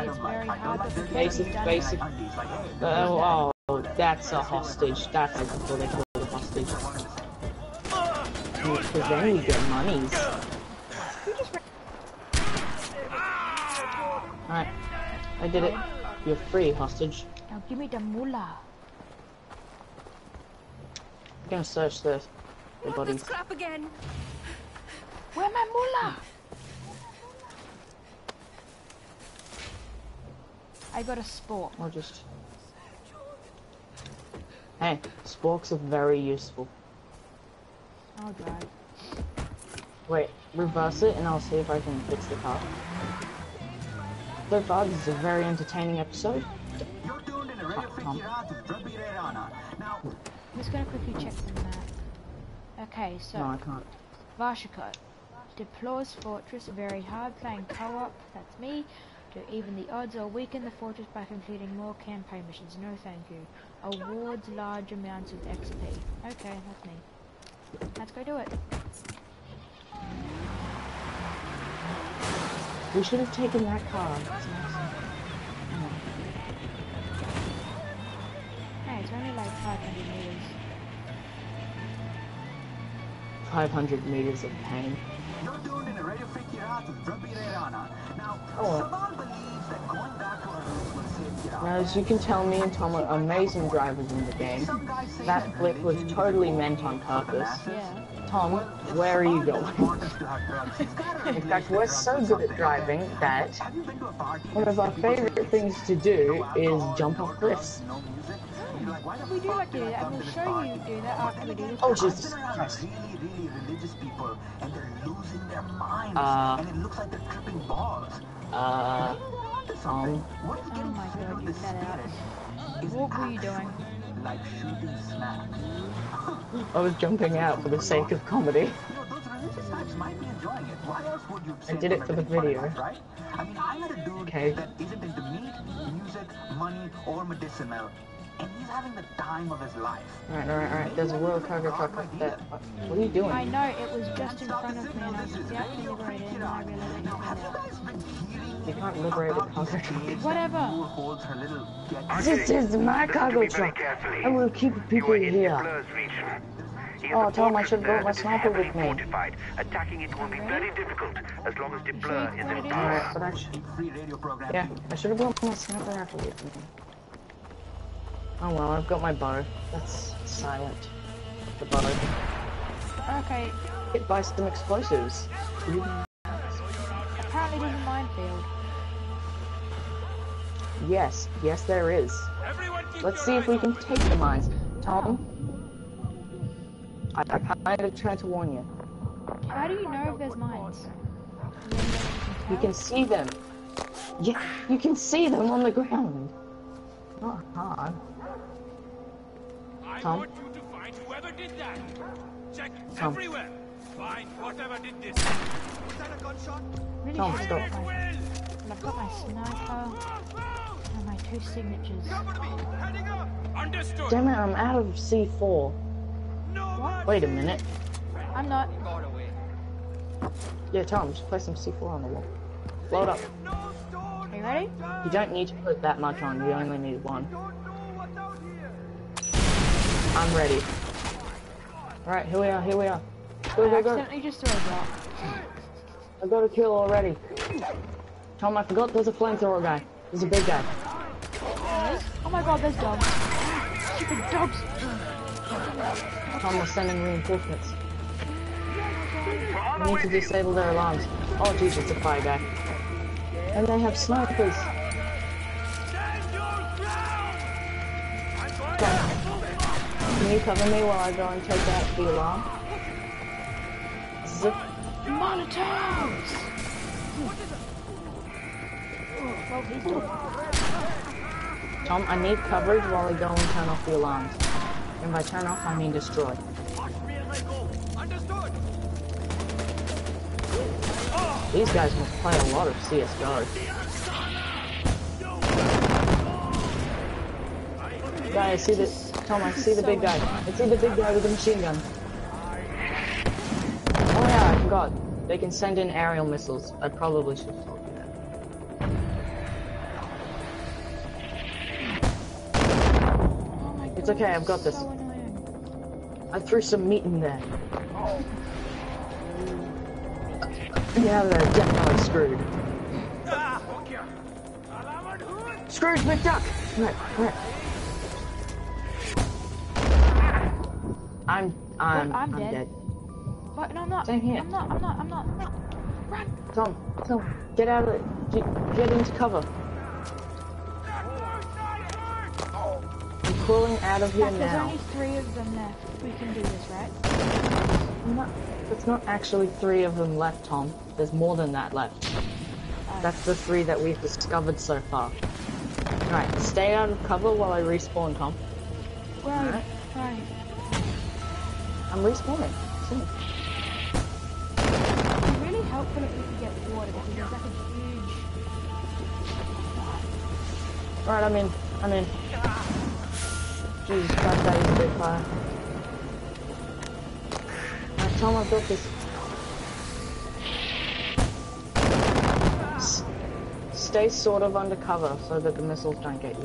it's very hard, but because Basic, you've done basic. it, Oh, that's a hostage. That's what they call a hostage. Because then you get monies. Alright, I did it. You're free, hostage. now give me the moolah. I'm gonna search the bodies. Scrap again. Where my moolah? I got a spork. Or just... Hey, sporks are very useful. I'll drive. Wait, reverse it and I'll see if I can fix the car. So far, this is a very entertaining episode. I'm just gonna quickly check the map. Okay, so No, I can't. Vashikot deploys fortress very hard, playing co-op. That's me. To even the odds or weaken the fortress by completing more campaign missions. No, thank you. Awards large amounts of XP. Okay, that's me. Let's go do it. We should have taken that car. It's nice. Hey, it's only like 500 meters. 500 meters of pain. Oh. Now, as you can tell, me and Tom are amazing drivers in the game. That flip was totally meant on purpose. Yeah. Tom, where are you going? In fact, we're so good at driving that one of our favorite things to do is jump off cliffs. We do not do that, and we'll show you do that after we do this. Oh, Jesus Christ. Oh my god, you fell out. What were you doing? I was jumping out for the sake of comedy. I did it for the video. Okay. And he's having the time of his life. Alright. There's a World Cargo truck up there. What are you doing? I know, it was just in front of me and I was about to liberate it and I realized it fell out. You can't liberate a cargo truck. Whatever. This is my cargo truck. I will keep people here. Oh, tell him I should brought my sniper with me. Attacking it will be very difficult as long as the blur is in Alright, but I should have brought my sniper rifle with me. Oh well, I've got my bow. That's silent. The bow. Okay. Hit by some explosives. Apparently there's a minefield. Yes, there is. Let's see if we can take the mines. Tom, I kind of tried to warn you. How do you know if there's mines? You can see them. Yeah, you can see them on the ground. Not hard. I Tom? want you to find whoever did that. Check Tom. everywhere. Find whatever did this. Was that a gunshot? Really Tom, should stop. have got my- I've got my sniper and my 2 signatures. Cover me. Heading up. Understood. Damn it, I'm out of C4. No What? Wait a minute. I'm not. Yeah, Tom, just place some C4 on the wall. Load up. No stone. Are you ready? You don't need to put that much on, you only need one. Don't know what's out here. I'm ready. Alright, here we are. I Go. accidentally just threw a rock. I got a kill already. Tom, I forgot there's a flamethrower guy. There's a big guy. Oh my god, there's dogs. Stupid dogs. Tom, we're sending reinforcements. We need to disable their alarms. Oh jeez, it's a fire guy. And they have snipers. Can you cover me while I go and take out the alarm? Zip. Molotovs! Well, he's dead. Tom, I need coverage while I go and turn off the alarms. And by turn off, I mean destroy. Understood. These guys must play a lot of CSGO. Guy, I see the... Tom, I see the big guy. I see the big guy with the machine gun. Oh yeah, I forgot. They can send in aerial missiles. I probably should have told you that. okay, I've got this. So annoying. I threw some meat in there. Yeah, they're definitely screwed. Scrooge McDuck! Right, right. I'm dead. What? No, I'm not. Same here. I'm not. Run! Tom, get out of it. Get into cover. I'm crawling out of here Mac, there's now. only 3 of them left. We can do this, right? There's not actually 3 of them left, Tom. There's more than that left. That's the 3 that we've discovered so far. Alright, stay out of cover while I respawn, Tom. Right. I'm respawning. See? It'd be really helpful if we could get water because there's like a huge... Alright, I'm in. Jesus Christ, that is a big fire. Alright, Tom, I've got this. Stay sort of undercover so that the missiles don't get you.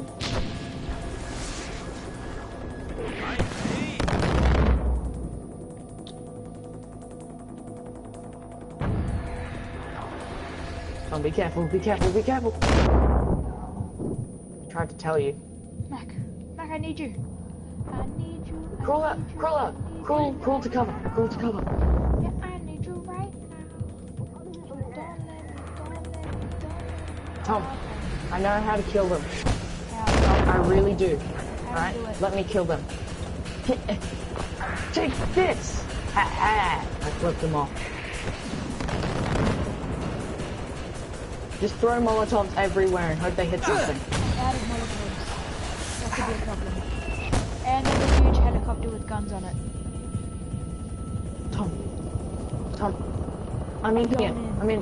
Oh, be careful. Tried to tell you. Mac, I need you. Crawl out. Crawl to cover. Yeah, I need you right now. Don't let me. Tom, I know how to kill them. How? I really do. How Alright, do you do it? let me kill them. Take this! Ha! I flipped them off. Just throw Molotovs everywhere and hope they hit something. I'm out of Molotovs. That could be a problem. And there's a huge helicopter with guns on it. Tom, I'm in here.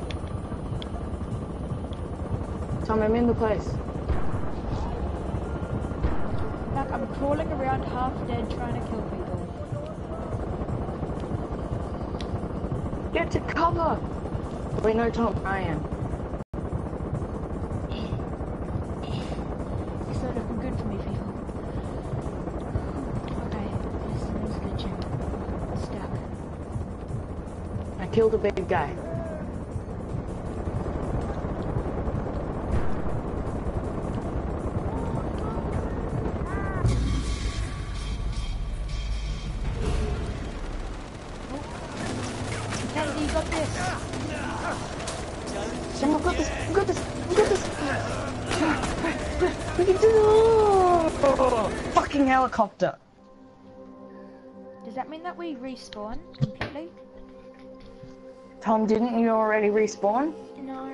Tom, I'm in the place. Mac, I'm crawling around half dead trying to kill people. Get to cover! Wait, no, Tom, I am. It's not looking good for me, people. Okay, this is glitching. Stuck. I killed a big guy. Kennedy, you got this. Sam, I've got this. We can do it! Fucking helicopter. Does that mean that we respawn completely? Tom, didn't you already respawn? No.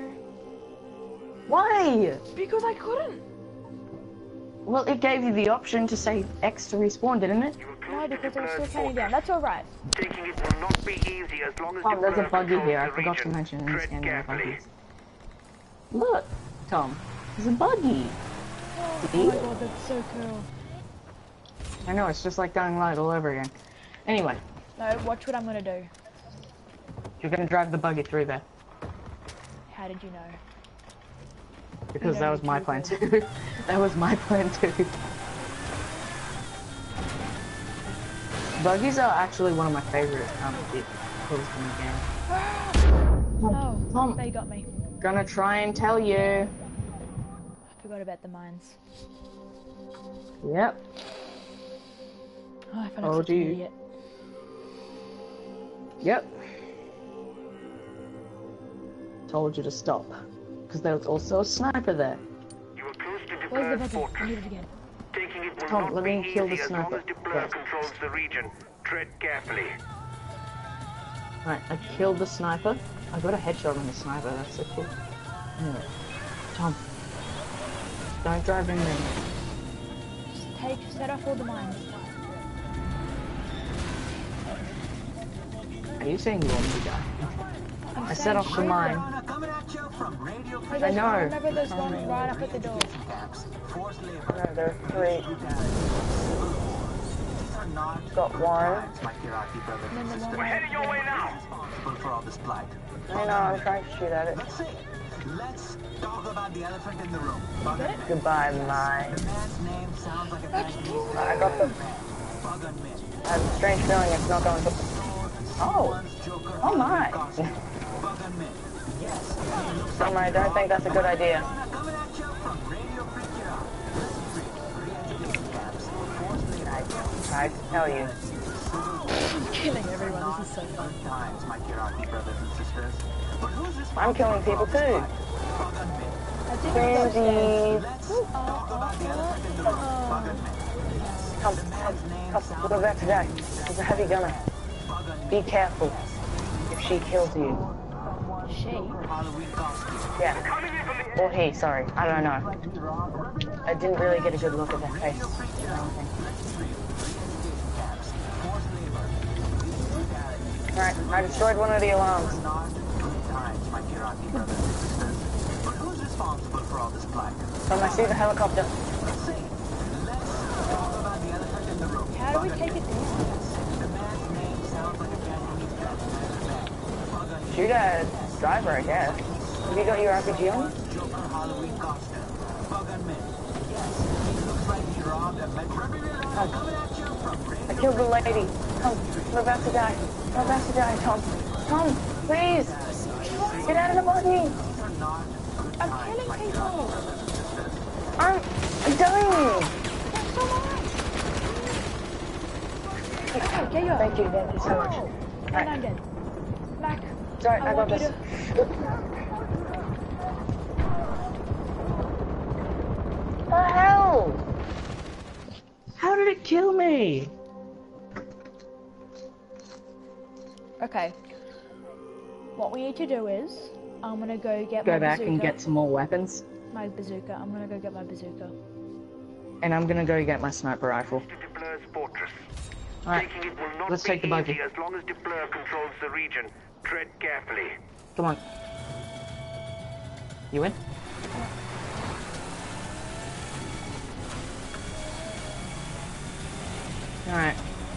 Why? Because I couldn't. Well, it gave you the option to say X to respawn, didn't it? No, because I was still counting down. That's alright. Taking it will not be easy as long as Tom, there's a Diplo buggy controls here. I the forgot to region. mention in this Tread game there are carefully. buggies. Look, Tom, there's a buggy. Oh See? my god, that's so cool. I know, it's just like Dying Light all over again. Anyway, No, watch what I'm gonna do. you're gonna drive the buggy through there. How did you know? Because You that know was the my truth plan is- too. That was my plan too. Buggies are actually one of my favorite vehicles in the game. Oh, Tom. they got me. Gonna try and tell you. I forgot about the mines. Yep. Oh, I feel Oh, like such an gee. idiot. Yep. Told you to stop. Because there was also a sniper there. You are close to Where's the Diplo's buggy? I fortress. need it again. Taking it will Tom, not let be me kill the easy as long sniper. as Diplo Yes. controls the region. Tread carefully. Right, I killed the sniper. I got a headshot on the sniper, that's so cool. Anyway. Tom. Don't drive in there. Just set off all the mines. Are you saying you want me to die? I'm I set saying off the shoot mine. them. Coming at you from radio Hey, there's know. one- Remember there's one right up at the door. camps, forced labor. No, there are 3. These are not Got good one. times, my Iraqi brothers And then and the sisters. one Heading your way now. Responsible for all this blight. I know, I'm trying to shoot at it. Let's see. Let's talk about the elephant in the room. Bug and Goodbye, my. The man's name sounds like a Japanese I got the. Bug and Myth. I have a strange feeling it's not going to. Oh. Oh my. Bug and Myth. Yes. Tom, I don't think that's a good idea. Coming at you from Radio Freak It Out. Re-education camps. I tell you. Killing everyone, this is so fun. Times, my Kiraki brothers and sisters. But who's responsible I'm killing people for too. Bug and Myth? Crazy. Let's talk about the elephant in the room. Bug and Myth. Come, we're about to die. There's a heavy gunner. Be careful if she kills you. She? Halloween costume. Yeah. Or he, sorry. I don't know. I didn't really get a good look at their face. Alright, I destroyed one of the alarms. But who's responsible for all this black? Tom, I see the helicopter. Let's talk about the elephant in the room. How do we take it down? The man's name sounds like a Japanese bag. Shoot a driver, I guess. Have you got your RPG on? Joker Halloween costume. Bug and Myth. Yes, he looks like he robbed a metro. Coming at you from I killed the lady. Tom, we're about to die. We're about to die, Tom. Tom, please! Get out of the buggy! I'm killing people! I'm dying! That's so much! Okay, get you up. Thank you so much. And Alright, I'm dead. Mac, sorry, I got want you this. What the hell? How did it kill me? Okay. What we need to do is, I'm gonna go get my Go back bazooka. and get some more weapons. My bazooka. I'm gonna go get my bazooka. And I'm gonna go get my sniper rifle. To Depleur's fortress. Alright, Taking it will not let's be take the buggy. easy as long as Depleur controls the region. Tread carefully. Come on. You in? Alright.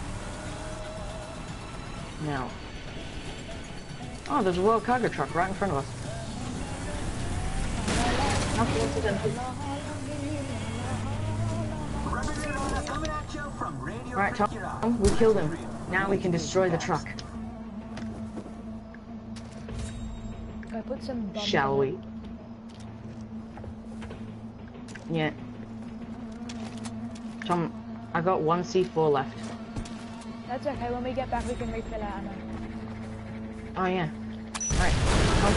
Now. Oh, there's a World Cargo truck right in front of us. Alright, Tom, we killed him. Now we can destroy the truck. Go put some bombs Shall in it. we? Yeah. Tom, I got one C4 left. That's okay, when we get back we can refill our ammo. Oh yeah. Alright. Tom.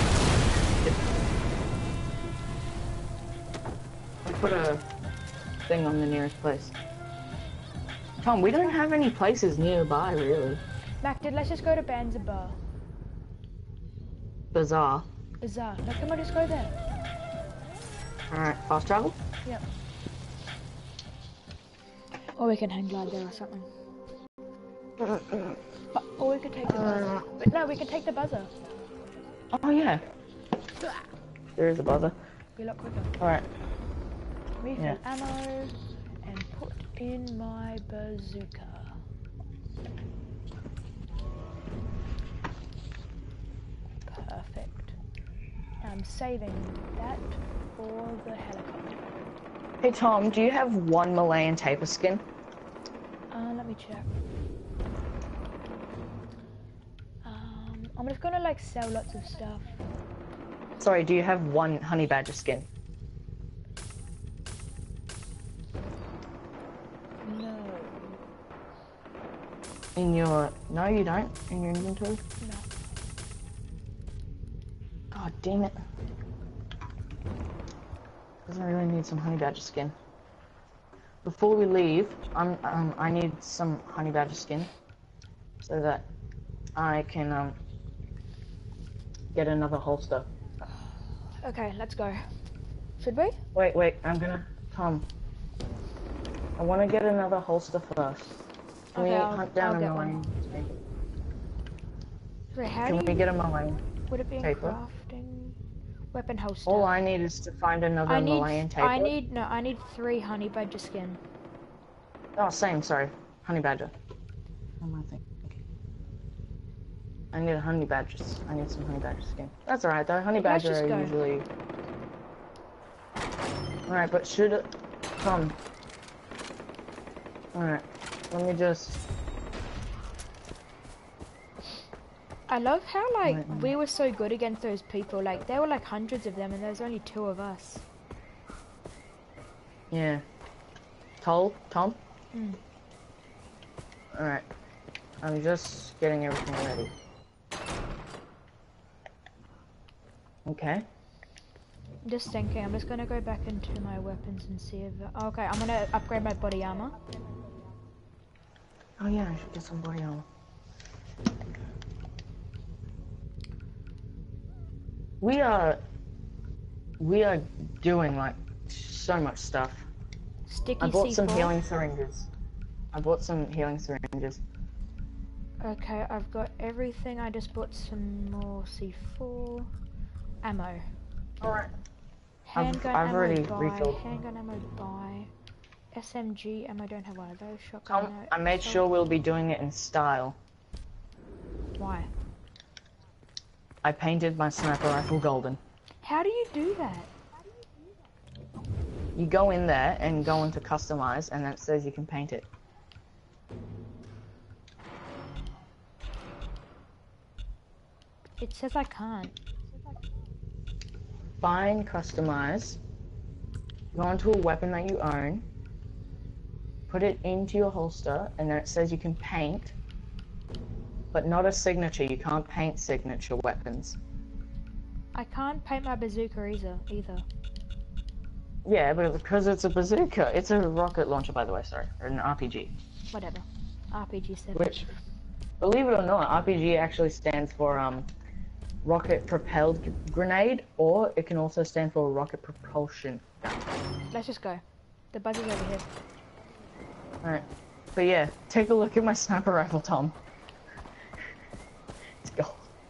I put a thing on the nearest place. Tom, we don't have any places nearby, really. Mac, let's just go to Banzer Bar. Bazaar. Bazaar. No, come on, just go there. Alright, fast travel? Yep. Or we can hang glide there or something. Or we could take the buzzer. But no, we can take the buzzer. Oh yeah. There is a buzzer. Be a lot quicker. Alright. Refill Yeah. ammo and put in my bazooka. Perfect. I'm saving that for the helicopter. Hey Tom, do you have one Malayan taper skin? Let me check. I'm just gonna like sell lots of stuff. Sorry, do you have one honey badger skin? No. In your... No, you don't? In your inventory? No. God damn it. Doesn't really need some honey badger skin. Before we leave, I need some honey badger skin so that I can get another holster. Okay, let's go. Should we? Wait, I'm gonna... Tom. I want to get another holster first. Can we Okay, hunt down I'll a get Malayan? Wait, how Can do we you... get a Malayan? Would it be in taper? crafting? Weapon holster. All I need is to find another Malayan taper. I need 3 honey badger skin. Oh, same, sorry. Honey badger. What am I thinking? I need a honey badger. I need some honey badger skin. That's alright though. Honey Let's badger just are go. usually. Alright, but should it come? Alright, let me just. I love how like Right, we were so good against those people. Like there were like hundreds of them, and there's only 2 of us. Yeah. Tom? Mm. Alright. I'm just getting everything ready. Okay. Just thinking, I'm just gonna go back into my weapons and see if. Okay, I'm gonna upgrade my body armor. Oh yeah, I should get some body armor. We are doing like so much stuff. Sticky I bought C4. some healing syringes. Okay, I've got everything. I just bought some more C4 ammo. Alright. Handgun I've ammo already buy. refilled. Handgun ammo buy. SMG ammo. Don't have one of those. Shotgun. Tom, No. I made Assault. sure we'll be doing it in style. Why? I painted my sniper rifle golden. How do you do that? You go in there and go into customize, and then it says you can paint it. It says I can't. Find customize. Go into a weapon that you own. Put it into your holster, and then it says you can paint, but not a signature. You can't paint signature weapons. I can't paint my bazooka either. Yeah, but because it's a bazooka, it's a rocket launcher, by the way. Sorry, or an RPG. Whatever. RPG 7. Which, believe it or not, RPG actually stands for rocket propelled grenade, or it can also stand for rocket propulsion gun. Let's just go. The buzz is over here. Alright. But yeah, take a look at my sniper rifle, Tom. Let's go.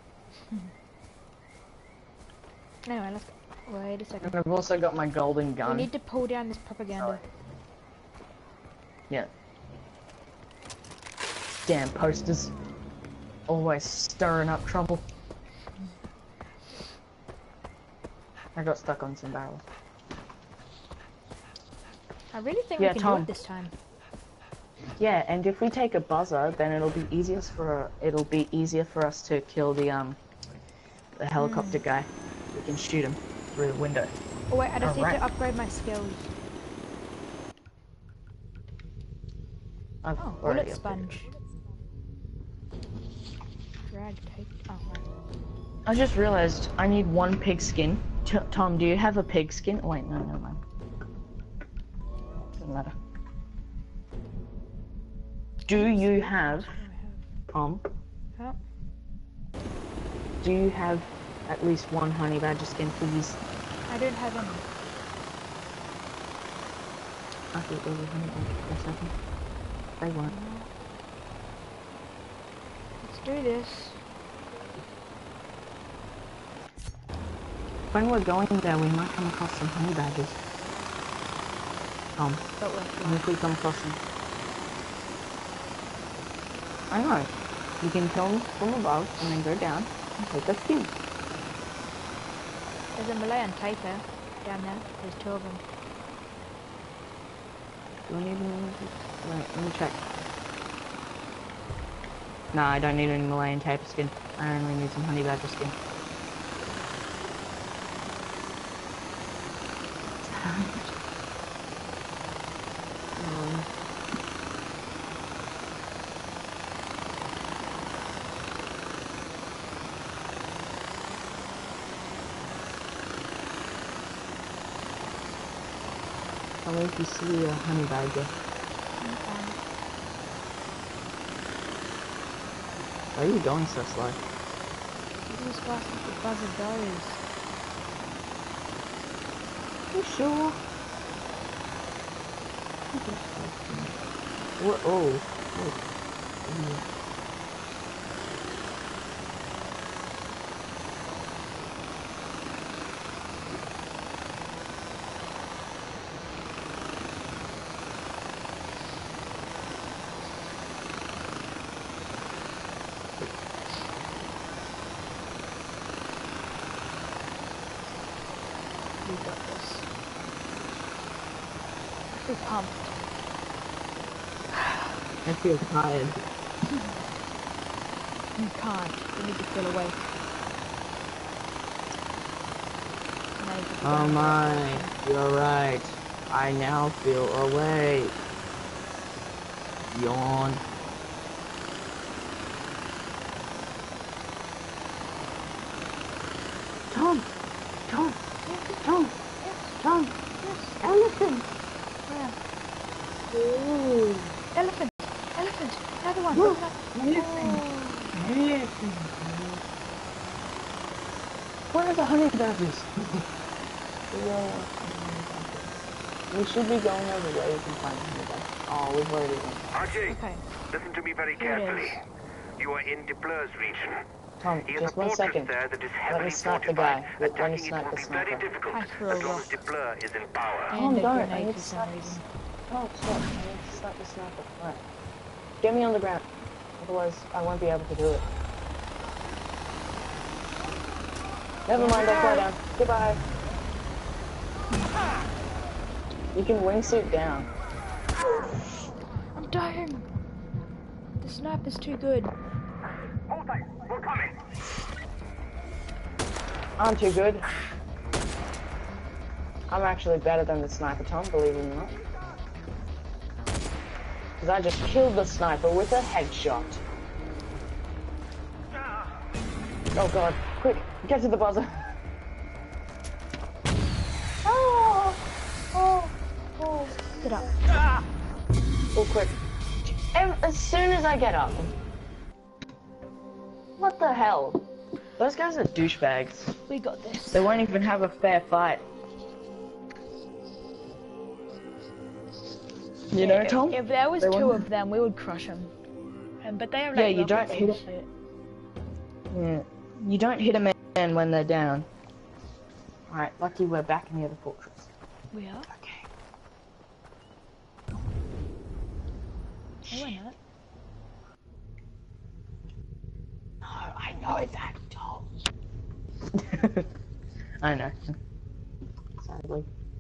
Anyway, let's go. Wait a second. And I've also got my golden We gun. need to pull down this propaganda. Yeah. Damn posters. Always stirring up trouble. I got stuck on some barrels. I really think Yeah, we can Tom. do it this time. Yeah, and if we take a buzzer, then it'll be easier for us to kill the helicopter guy. We can shoot him through the window. Oh wait, I just need Alright. to upgrade my skills. I've Oh, already bullet upgraded. sponge. Drag take. Oh, right. I just realized I need 1 pig skin. Tom, do you have a pig skin? Oh, wait, no, never mind. Doesn't matter. Do you have, Tom? Oh, Do you have at least 1 honey badger skin, please? I don't have any. Actually, it was a honey badger for a second. They weren't. Let's do this. When we're going there, we might come across some honey badgers. But What if we come across them? I know. You can kill them from above and then go down and take a few. there's a Malayan tapir down there. There's 2 of them. Do I need any? Wait, let me check. Nah, I don't need any Malayan tapir skin. I only need some honey badger skin. Tell me if you see a honey badger. Why are you going so slow? This is as fast as the buzzer goes. You sure? What? Oh. feel pumped. I feel tired. You can't. You need to feel awake. Now you can feel Oh awake. my, you're right. I now feel awake. Yawn. Tom! Tom! Tom! Tom! Elephant! Where? Ooh. Elephant! Elephant! Another one! Look, Elephant! Elephant! Where are the honey badgers? We should be going over where you can find honey badgers. Oh, we've already gone. Archie, Okay. listen to me very Here it carefully. is. You are in Depleurs region. Tom, He has just a one fortress second. there that is Let heavily me snipe the fortified. guy. Let me Attacking it snipe will the be very sniper. difficult I threw a as long rock. as Depleurs is in power. And a don't. I grenade need for to some snipe reason. Oh, stop. I need to snipe the sniper. Alright. Get me on the ground. Otherwise, I won't be able to do it. Never mind, I'll fly down. Goodbye. You can wingsuit down. I'm dying! The sniper's too good. Hold tight, we're coming. I'm too good. I'm actually better than the sniper, Tom, believe it or not. Because I just killed the sniper with a headshot. Oh god, quick, get to the buzzer. Oh, oh, oh. Sit up. Oh, quick. As soon as I get up. What the hell? Those guys are douchebags. We got this. They won't even have a fair fight. You know, Tom? If there was They two won't- of them, we would crush them. But they have like Yeah, you don't rockets hit and it. shit. Yeah. You don't hit a man when they're down. Alright, lucky we're back near the fortress. We are? Okay. No, we're not. No, I know that, Tom. I know. Sadly.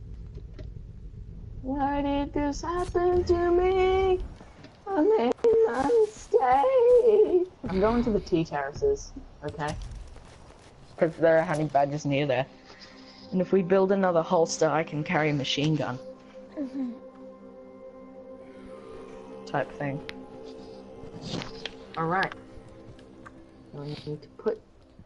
Why did this happen to me? I made a mistake. I'm going to the tea terraces, okay? Because there are honey badgers near there. And if we build another holster, I can carry a machine gun. Type thing. Alright. So I need to put...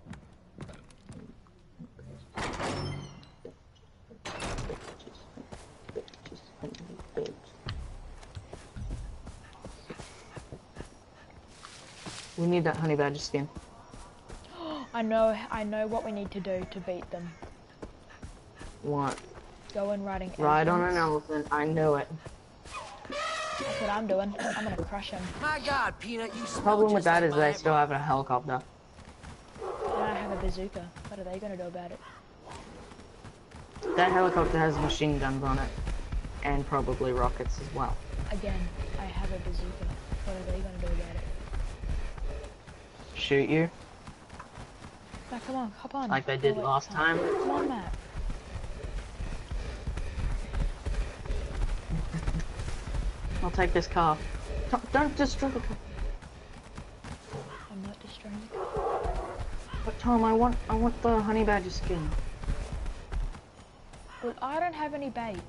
We need that honey badger skin. I know what we need to do to beat them. What? Go and riding Ride on an elephants. elephant. I know it. That's what I'm doing. I'm gonna crush them. My God, Peanut, you The smell problem with just that like is they my still have a helicopter. And I have a bazooka. What are they gonna do about it? That helicopter has machine guns on it. And probably rockets as well. Again, I have a bazooka. What are they gonna do about it? Shoot you, Now, come on, hop on. like they did Oh, wait, last oh. time. Come on, Matt. I'll take this car. Don't destroy the car. I'm not destroying the car. But Tom, I want the honey badger skin. Well, I don't have any bait.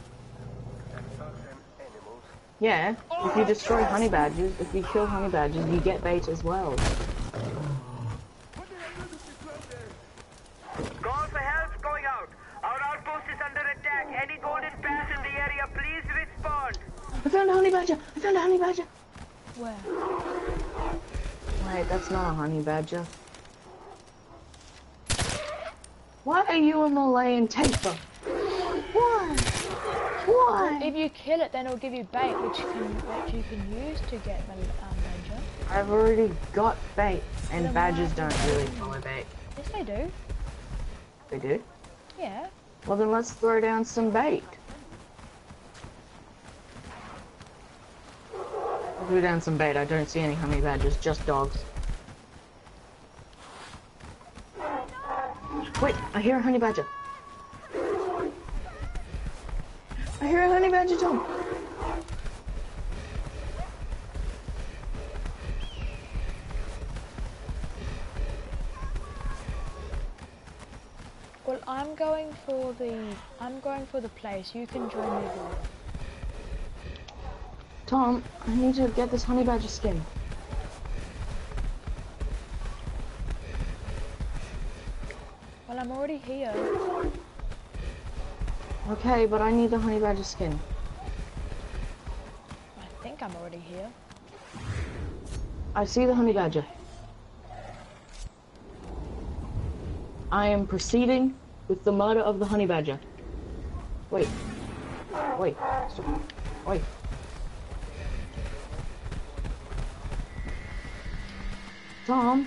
Yeah, if you destroy honey badgers, if you kill honey badgers, you get bait as well. Call for help going out. Our outpost is under attack. Any golden pass in the area, please respond. I found a honey badger! I found a honey badger! Where? Wait, that's not a honey badger. Why are you a Malayan taper? Why? Why? If you kill it, then it'll give you bait, which you can use to get badger. I've already got bait, and badgers don't really follow bait. Yes, they do. They do? Yeah. Well then let's throw down some bait. I'll throw down some bait. I don't see any honey badgers, just dogs. Wait, I hear a honey badger. I hear a honey badger, Tom. Well, I'm going for the place. You can join me there. Tom, I need to get this honey badger skin. Well, I'm already here. Okay, but I need the honey badger skin. I think I'm already here. I see the honey badger. I am proceeding with the murder of the honey badger. Wait. Wait. Stop. Wait. Tom?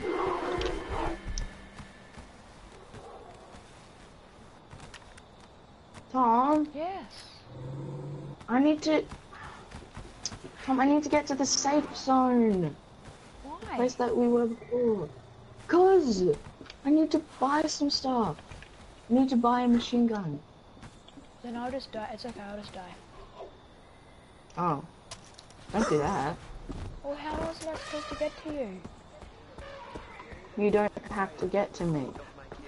Tom? Yes. I need to... Tom, I need to get to the safe zone. Why? Place that we were before. Cause I need to buy some stuff. I need to buy a machine gun. Then I'll just die. It's okay, I'll just die. Oh. Don't do that. Well, how was I supposed to get to you? You don't have to get to me.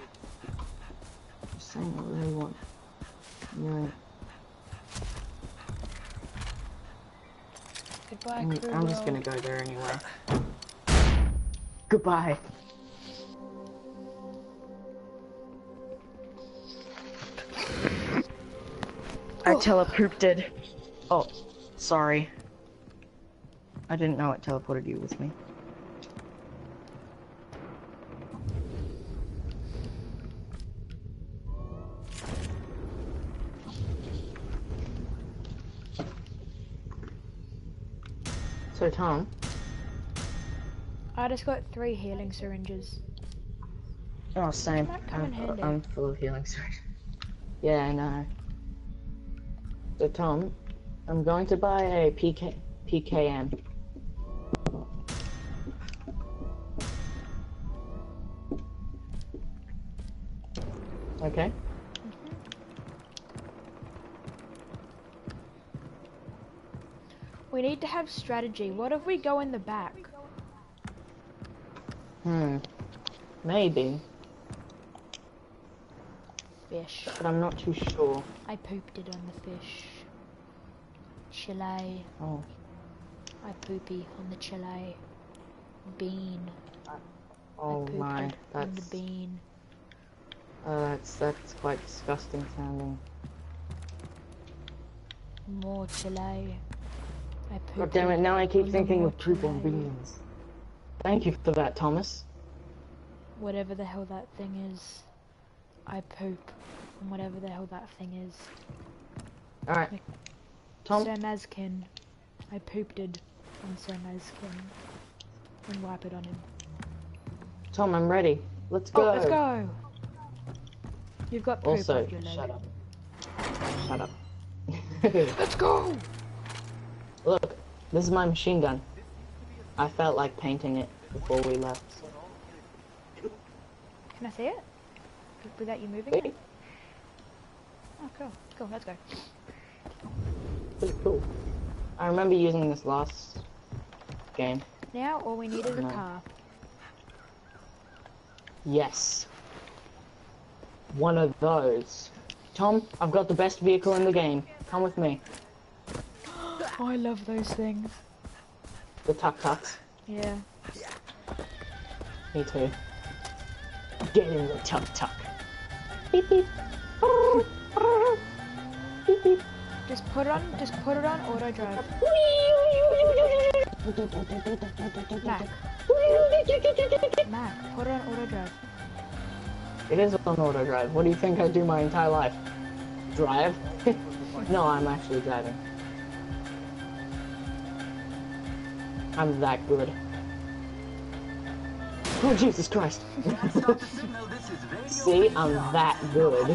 Just saying I really want. No. Goodbye, I'm just gonna go there anyway. Goodbye. I telepooped. Oh, sorry. I didn't know it teleported you with me. So, Tom? I just got 3 healing syringes. Oh, same. Might come in handy. I'm full of healing syringes. Yeah, I know. So, Tom, I'm going to buy a PKM. Okay. We need to have strategy. What if we go in the back? Maybe, Fish. but I'm not too sure. I pooped it on the fish. Chile. Oh, I poopy on the chile. Bean. oh I pooped my, it on the that's bean. that's quite disgusting sounding. More chile. I pooped God damn it! Now I keep on the thinking more of poop on chile. beans. Thank you for that, Thomas. Whatever the hell that thing is, I poop on whatever the hell that thing is. All right, Like, Tom. Sir Mazkin. I pooped it on Sir Mazkin. And wipe it on him. Tom, I'm ready. Let's go. Oh, let's go! You've got poop Also, off your leg. shut up. Shut up. Let's go! Look, this is my machine gun. I felt like painting it before we left. Can I see it? Without you moving Wait, it? Oh, cool. Cool, let's go. pretty cool. I remember using this last game. Now all we need is a No. car. Yes. One of those. Tom, I've got the best vehicle in the game. Come with me. Oh, I love those things. The tuk-tuks. Yeah. Me too. Get in the tuk-tuk. Beep beep. Beep beep. Just put it on auto drive. Mac. Mac, put it on auto drive. It is on auto drive. What do you think I do my entire life? Drive? No, I'm actually driving. I'm that good. Oh, Jesus Christ. See, I'm that good.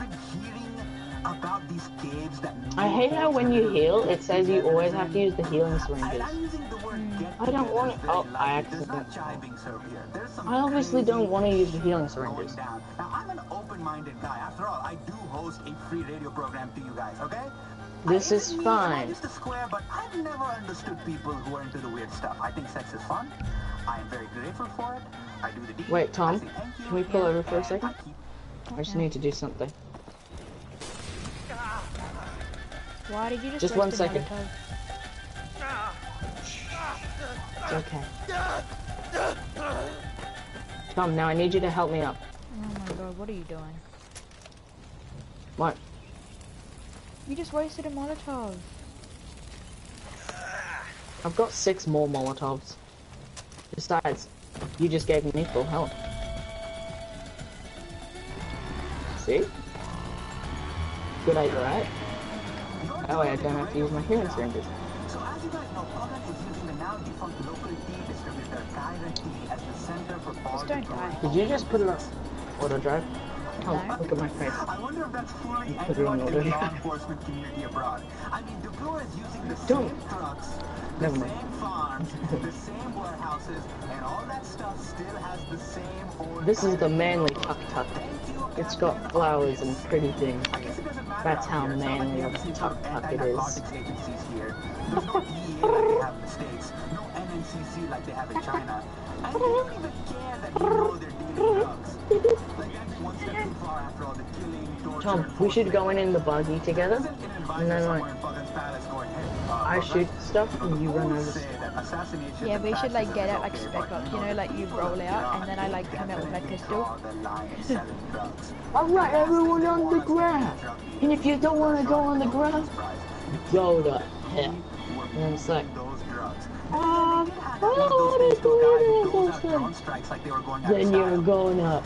About these caves that I hate how when you heal, it says you always have to use the healing syringes. I'm using the word get I don't want it. Oh, I There's not accidentally. jiving, sir, here. There's some I obviously crazy don't want to use the healing going syringes. down. Now, I'm an open-minded guy. After all, I do host a free radio program to you guys, okay? This is fine. It's the square, but I've never understood people who are into the weird stuff. I think sex is fun. I am very grateful for it. I do the deed. Wait, Tom, I say thank you, can we pull over for a and second? I keep- I just need to do something. Why did you just Just waste one a second. Molotov? It's okay. Tom, now I need you to help me up. Oh my god, what are you doing? What? You just wasted a Molotov. I've got 6 more Molotovs. Besides, you just gave me full health. See? Good idea, right? Oh wait, I don't have to use my healing syringes. So as you guys know, Pagan is using the now defunct local tea distributor, Kyra Tea, as the center for all Just don't die. Did you just put it on auto drive? Oh, No. look at my face. I wonder if that's fooling Put it on anyone in the auto. law enforcement community abroad. I mean, Duplo is using the Don't. same trucks, the Never mind. same farms, the same warehouses, and all that stuff still has the same old... This is the manly tuk-tuk. It's got flowers and pretty things. I guess it doesn't matter That's out how here. It's not like manly we of have a the same sort of tuk-tuk it is. anti-narcotics agencies here. There's no DEA like they have in the States. No NNCC like they have in China. And they don't even care that you know they're dealing drugs. Like that's one step too far after all the killing, torture, Tom, and we should forced go rape. in the buggy together, Isn't an advisor and then somewhere like in Pagan's palace going, hey, I Pagan, shoot stuff you know, and you the run rules over. say that assassination Yeah, and we should like fascism get is out like okay, Spec but, Ops, you know, like you people roll that out are and then I like come out with my definitely pistol. draw the line of selling drugs. Alright, everyone on the ground. And if you don't want to go on the ground, go to hell. And it's like, then you're going up.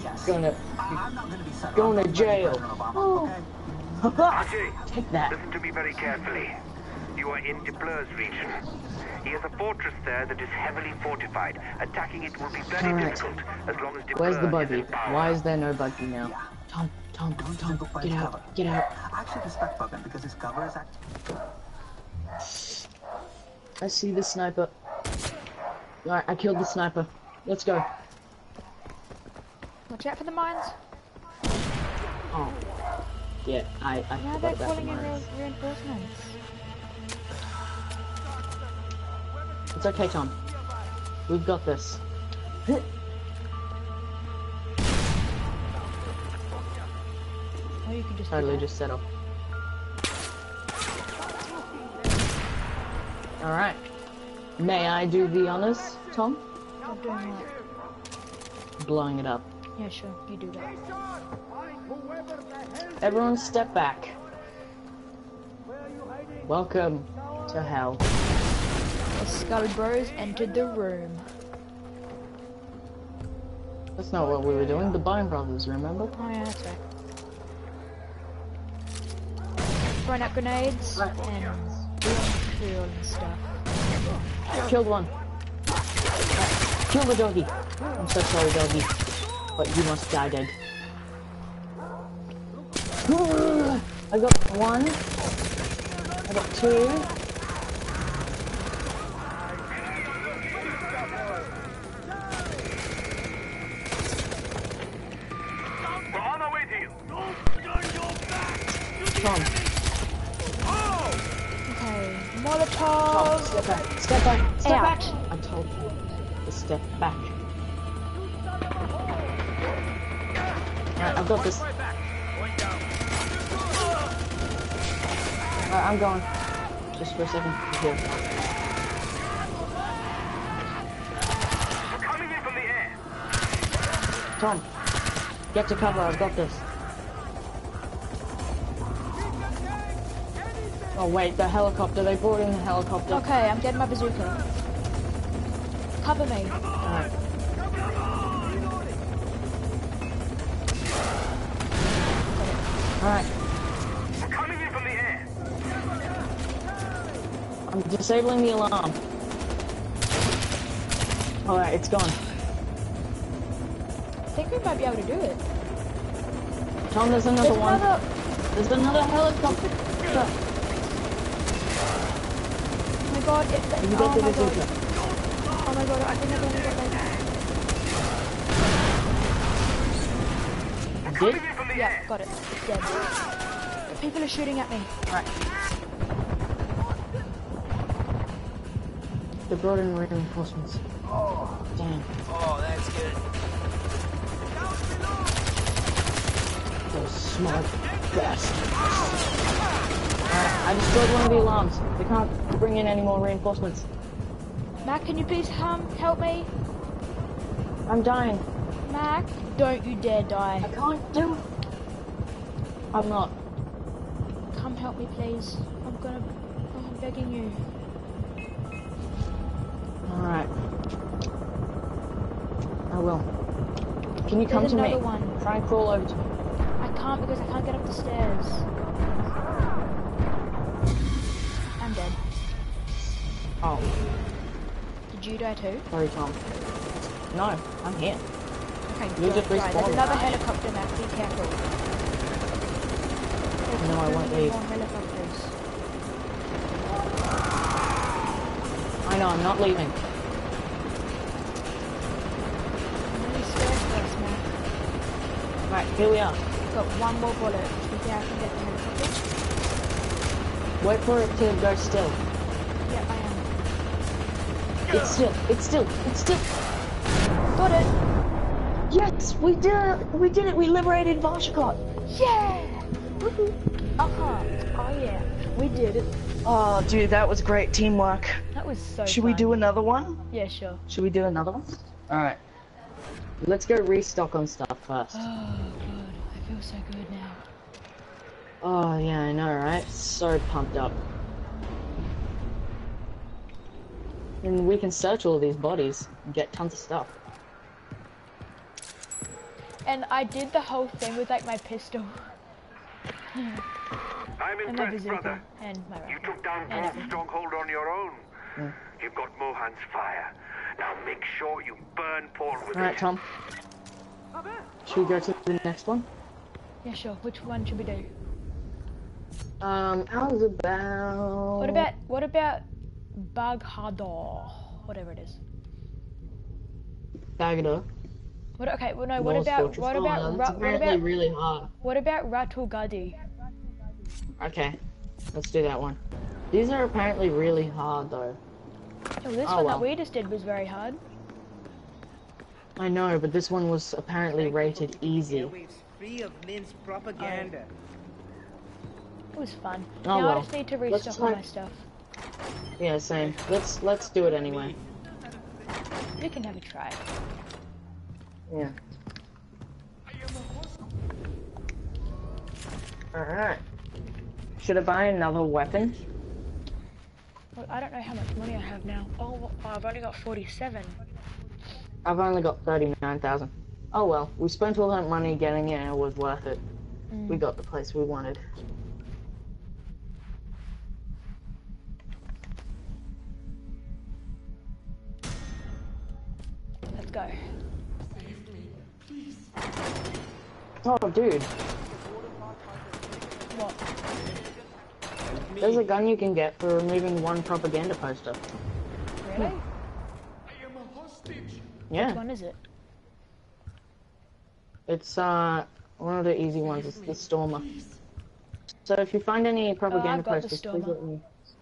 Going to jail. Oh. Ajay, Take that. listen to me very carefully. You are in Diplo's region. He has a fortress there that is heavily fortified. Attacking it will be very Alright. difficult as long as Diplo Where's the is buggy? in power. Why is there no buggy now? Tom, get out, get out. I actually respect Pagan because his cover is actually... I see the sniper. Alright, I killed the sniper. Let's go. Watch out for the mines. Oh. Yeah, I Now forgot they're about the calling in mines. reinforcements. It's okay, Tom. We've got this. Or you can just do Totally that. just settle. Alright. May I do the honors, Tom? I'm doing what? Blowing it up. Yeah, sure, you do that. Everyone step back. Welcome to hell. The Skull Bros entered the room. That's not what we were doing. The Bone Brothers, remember? Oh yeah, that's right. Throwing out grenades and doing fuel and stuff. Killed one. Kill the doggy. I'm so sorry, doggy. But you must die dead. I got one. I got two. We're on our way to you. Tom, Okay, Tom, Molotov. step back. Step back. Step Out. back. I told you to step back. Alright, I've got this. Right back. Going down. Alright, I'm going. Just for a second. Here. We're coming in from the air. Tom, get to cover. I've got this. Oh wait, the helicopter. They brought in the helicopter. Okay, I'm getting my bazooka. Cover me. Alright. Alright, We're coming in from the air. I'm disabling the alarm. Alright, it's gone. I think we might be able to do it. Tom, there's another There's one. another. There's another helicopter. Oh my god, it, You oh got the my god. bazooka. Oh my god, I think I've only got like... Did? Coming in from the Yeah, air. got it. It's dead. People are shooting at me. Alright. They brought in reinforcements. Oh, damn. Oh, that's good. Those smart bastards. I destroyed one of the alarms. They can't bring in any more reinforcements. Mac, can you please help me? I'm dying. Mac, don't you dare die. I can't do it. I'm not. Come help me, please. I'm begging you. Alright. I will. Can you come There's to me? another one. Try and crawl over to me. I can't because I can't get up the stairs. I'm dead. Oh, Did you die too? sorry, Tom. No, I'm here. Okay, You good. just Right, respawned, there's another right? helicopter, Mac. Be careful. No, I won't leave. More helicopters. I know, I'm not leaving. I'm really scared for us, Mac. Right, here we are. Got one more bullet. Do you think I can get the helicopter? Wait for it to go still. Yeah, I am. It's still, it's still, it's still. Got it! Yes, we did it! We did it! We liberated Vashkot! Yeah! Woohoo! Oh yeah, we did it. Oh, dude, that was great teamwork. That was so Should we fun. do another one? Yeah, sure. Should we do another one? Alright. Let's go restock on stuff first. Oh, God. I feel so good now. Oh, yeah, I know, right? So pumped up. And we can search all these bodies and get tons of stuff. And I did the whole thing with, like, my pistol. I'm And my impressed, bazooka. brother. And my You rifle. took down And Paul's everything. stronghold on your own. Yeah. You've got Mohan's fire. Now make sure you burn Paul with Alright, it. Tom. Should we go to the next one? Yeah, sure. Which one should we do? How's about... What about Baghador? Whatever it is. Bagada? What? Okay. Well, no. North Fortress. What Oh, about? that's apparently really hard. What about Ratul Gadi? Okay, let's do that one. These are apparently really hard though. Oh, this Oh, one well. that we just did was very hard. I know, but this one was apparently rated easy. Airwaves free of Min's propaganda. It was fun. Oh, now I well. just need to Let's restock all try- my stuff. Yeah, same. Let's do it anyway. We can have a try. Yeah. Alright. Should I buy another weapon? Well, I don't know how much money I have now. Oh, well, I've only got 47. I've only got 39,000. Oh well, we spent all that money getting it and it was worth it. We got the place we wanted. Let's go. Oh dude, What? there's a gun you can get for removing one propaganda poster. Really? Yeah. Which one is it? It's one of the easy ones. It's the Stormer. So if you find any propaganda I've got the posters, please Stormer. let me.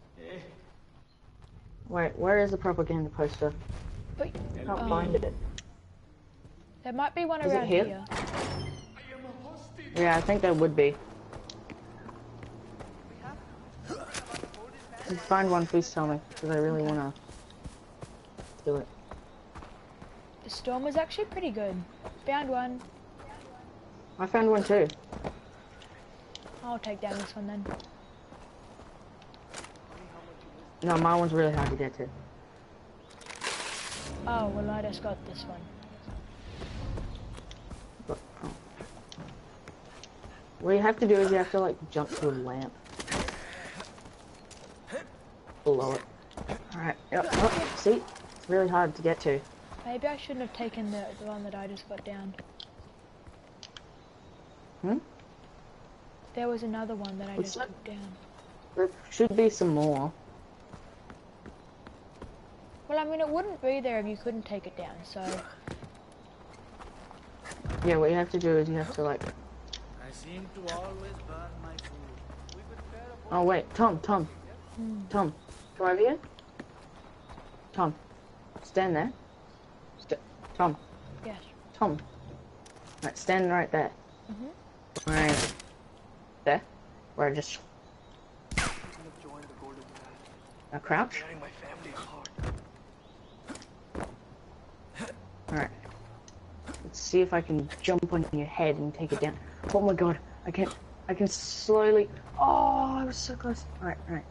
Wait, where is the propaganda poster? But, I can't find it. there might be one Is it around here? here. Yeah, I think there would be. If you find one, please tell me, because I really wanna do it. The storm was actually pretty good. Found one. I found one too. I'll take down this one then. No, my one's really hard to get to. Oh, well I just got this one. But, oh. What you have to do is you have to like jump to a lamp. Below it. Alright, yep, oh, see? It's really hard to get to. Maybe I shouldn't have taken the one that I just got down. Hmm? There was another one that I What's just that? took down. There should be some more. Well, I mean, it wouldn't be there if you couldn't take it down, so... Yeah, what you have to do is you have to like... I seem to always burn my food. Oh wait, Tom. Tom, come over here. Tom, stand there. Tom, Yes. Tom. Right, stand right there. Mm-hmm. Right there. Where I just. Now crouch. Alright. Let's see if I can jump on your head and take it down. Oh my god, I can slowly. Oh, I was so close. Alright, alright.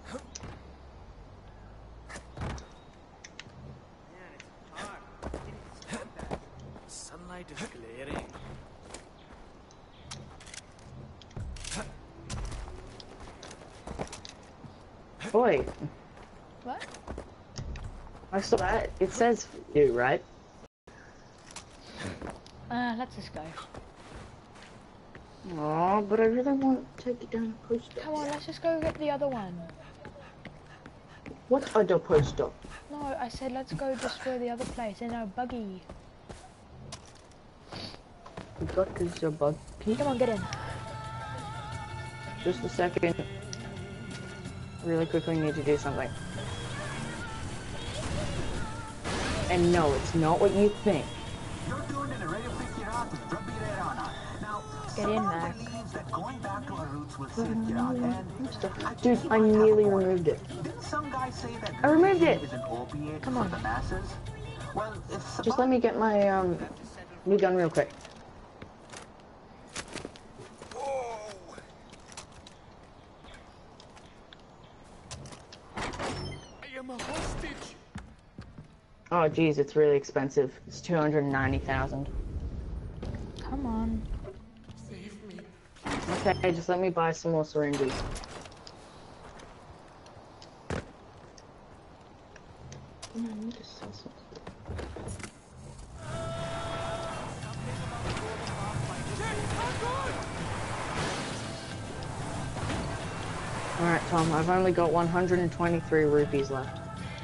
Sunlight is glaring. Boy, What? I saw that. It says you, right? Let's just go. Oh, but I really want to take it down a post Come on, let's just go get the other one. What other poster? No, I said let's go destroy the other place in our buggy. We got this your bug. Come on, get in. Just a second. Really quickly need to do something. And no, it's not what you think. You're doing it already, Kirata. Rubby Rana. Now, Get in, Mac. believes that going back to our roots will save Kirata, and Dude, I nearly removed it. didn't some guy say that I removed religion it. is an opiate Come for on. the masses? Well, if Just let me get my new gun real quick. I am a hostage. Oh geez, it's really expensive. It's 290,000. Come on. Save me. Okay, just let me buy some more syringes. I need to sell some. Alright, Tom, I've only got 123 rupees left.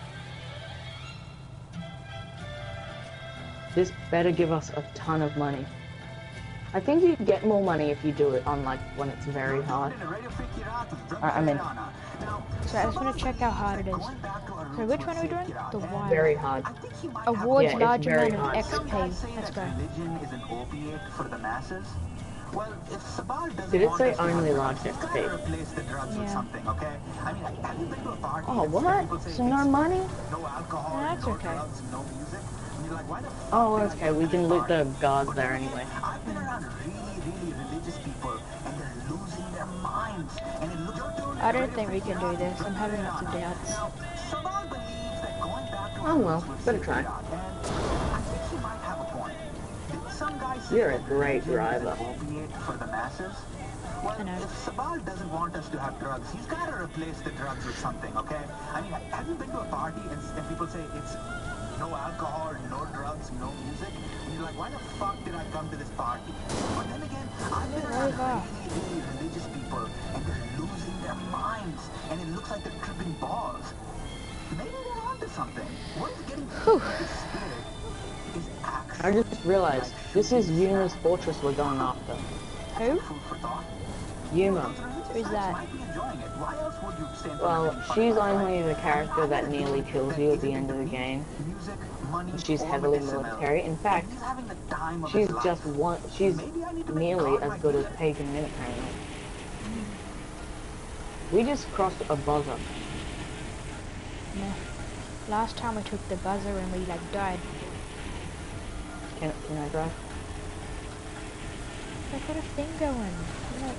This better give us a ton of money. I think you get more money if you do it on, like, when it's very hard. I mean, So I just want to check how hard it is. So which one are we doing? The wild. very hard. Awards Yeah, it's large very amount of hard. XP. Let's go. Religion is an opiate for the masses. Well, if Sabal doesn't Did it want say us to have only drugs, large he's gotta XP? replace the drugs with Yeah. something, okay? I mean, have you been to a party Oh, and some people what? say So no it's money? no alcohol, No, that's no okay. drugs, no music? And you're like, why the fuck Oh, did I okay, go we to can this loot the party? guards But there then anyway. I've been around really religious people, and they're losing their minds. And it looks I don't think we can do this. I'm having lots of doubts. Now, Sabal believes that going back to Oh, well, roots will better save try. Iraq, and I think he might have a point. Did some guy say You're a that great religion is an driver. opiate for the masses? Well, I know. if Sabal doesn't want us to have drugs, he's got to replace the drugs with something, okay? I mean, have you been to a party and people say it's no alcohol, no drugs, no music? And you're like, why the fuck did I come to this party? But then again, I've been around really religious people, and they're losing their minds, and it looks like they're tripping balls. Maybe they're onto something. What is getting filled with this spirit is I actually just realized, this is Yuma's fortress we're going after. Who? food for thought. Yuma. Who's that? Might be enjoying it. Why else would you stay in Well, front of she's fun? only the character that nearly kills you at the end of the game. Music, money, She's or heavily medicinal. military. In fact, He's having the time of she's his life. just one. She's Maybe I need to make nearly God as my good as healer. Pagan Min, apparently. We just crossed a buzzer. No. Last time we took the buzzer and we like died. Can I drive? I got a thing going. Look.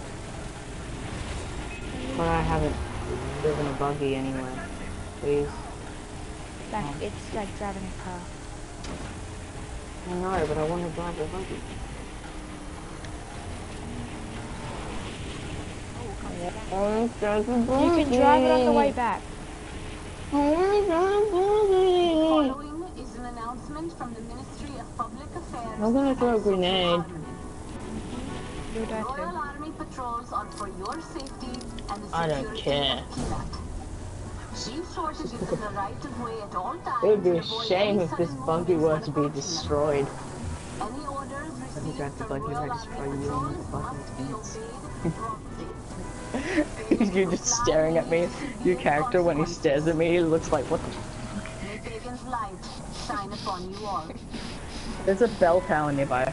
But I haven't driven a buggy anywhere. Please. Like it's like driving a car. I know, but I want to drive a buggy. You can drive it on the way back. Following is an announcement from the Ministry of Public Affairs. I'm gonna throw a and Social grenade. Harmony. Do that Royal too. Army patrols are for your safety and the I don't security care. of Keelat. Be sure to give them the right of way at all times. It would be a and avoid shame any if this sudden buggy movements were on to the be Keelat. destroyed. Any orders me received drive the from buggy, Royal I destroy Army you and the patrols buggy must be things. obeyed promptly. You're just staring at me. Your character, when he stares at me, looks like, what the f- May pagans light shine upon you all. There's a bell tower nearby.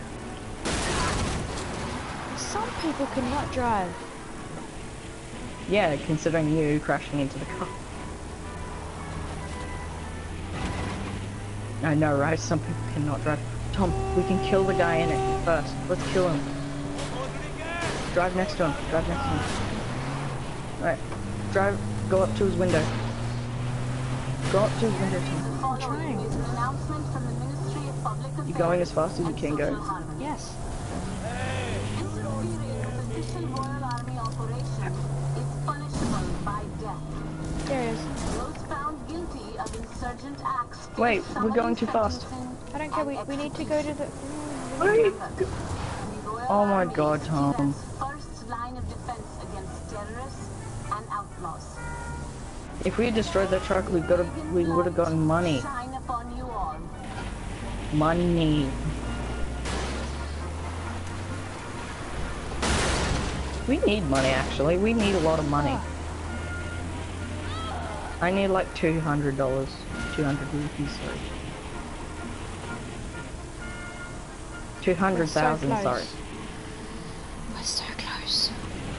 Some people cannot drive. Yeah, considering you crashing into the car. I know, right? Some people cannot drive. Tom, we can kill the guy in it first. Let's kill him. Drive next to him. Drive next to him. Right. Drive. Go up to his window. Go up to his window, Tom. I'm trying. Is an announcement from the Ministry of Public Affairs. You going as fast as you and can go? Social Harmony. Yes. This period of official Royal Army operation is punishable by death. There it is. Those found guilty of insurgent acts. face Wait, we're summary going too fast. sentencing I don't care. We need to go to the. Wait. The Royal Oh my Army God, is Tom. Tibet's first line of defense against terrorists and outlaws. If we had destroyed that truck, we would have gotten money. Shine upon you all. Money. We need money, actually. We need a lot of money. I need like $200. 200 rupees, sorry. 200,000, close. sorry. We're so close.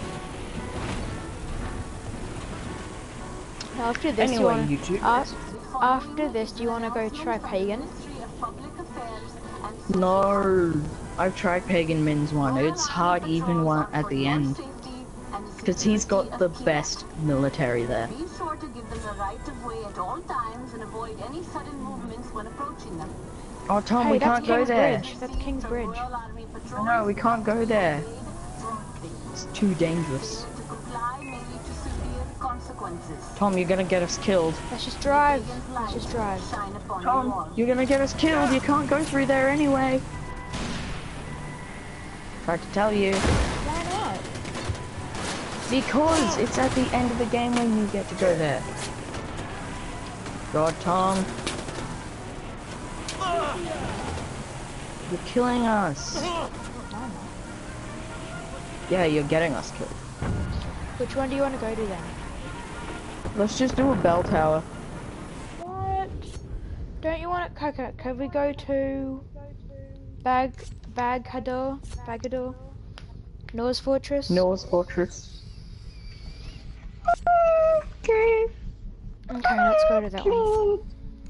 After this, Anyway, you want YouTube. after this, do you want to go try pagan? Ministry of Public Affairs and No, I've tried Pagan Min's one. It's hard even one at the end. Because he's got the best military there. Be sure to give them the right of way at all times and avoid any sudden movements when approaching them. Oh, Tom, Hey, we that's can't go King's there. Bridge. That's King's Bridge. Royal Army patrols No, we can't go there. broadly. It's too dangerous. To comply may lead to severe consequences. Tom, you're gonna get us killed. Let's just drive. Pagan's Let's just light drive. shine upon you Tom, all. you're gonna get us killed. You can't go through there anyway. Tried to tell you. Why not? Because it's at the end of the game when you get to go there. God, Tom. You're killing us. Yeah, you're getting us killed. Which one do you want to go to then? Let's just do a bell tower. What? Don't you want to? Okay, can we go to Bagador? Norse Fortress? Norse Fortress. Okay, let's go to that one.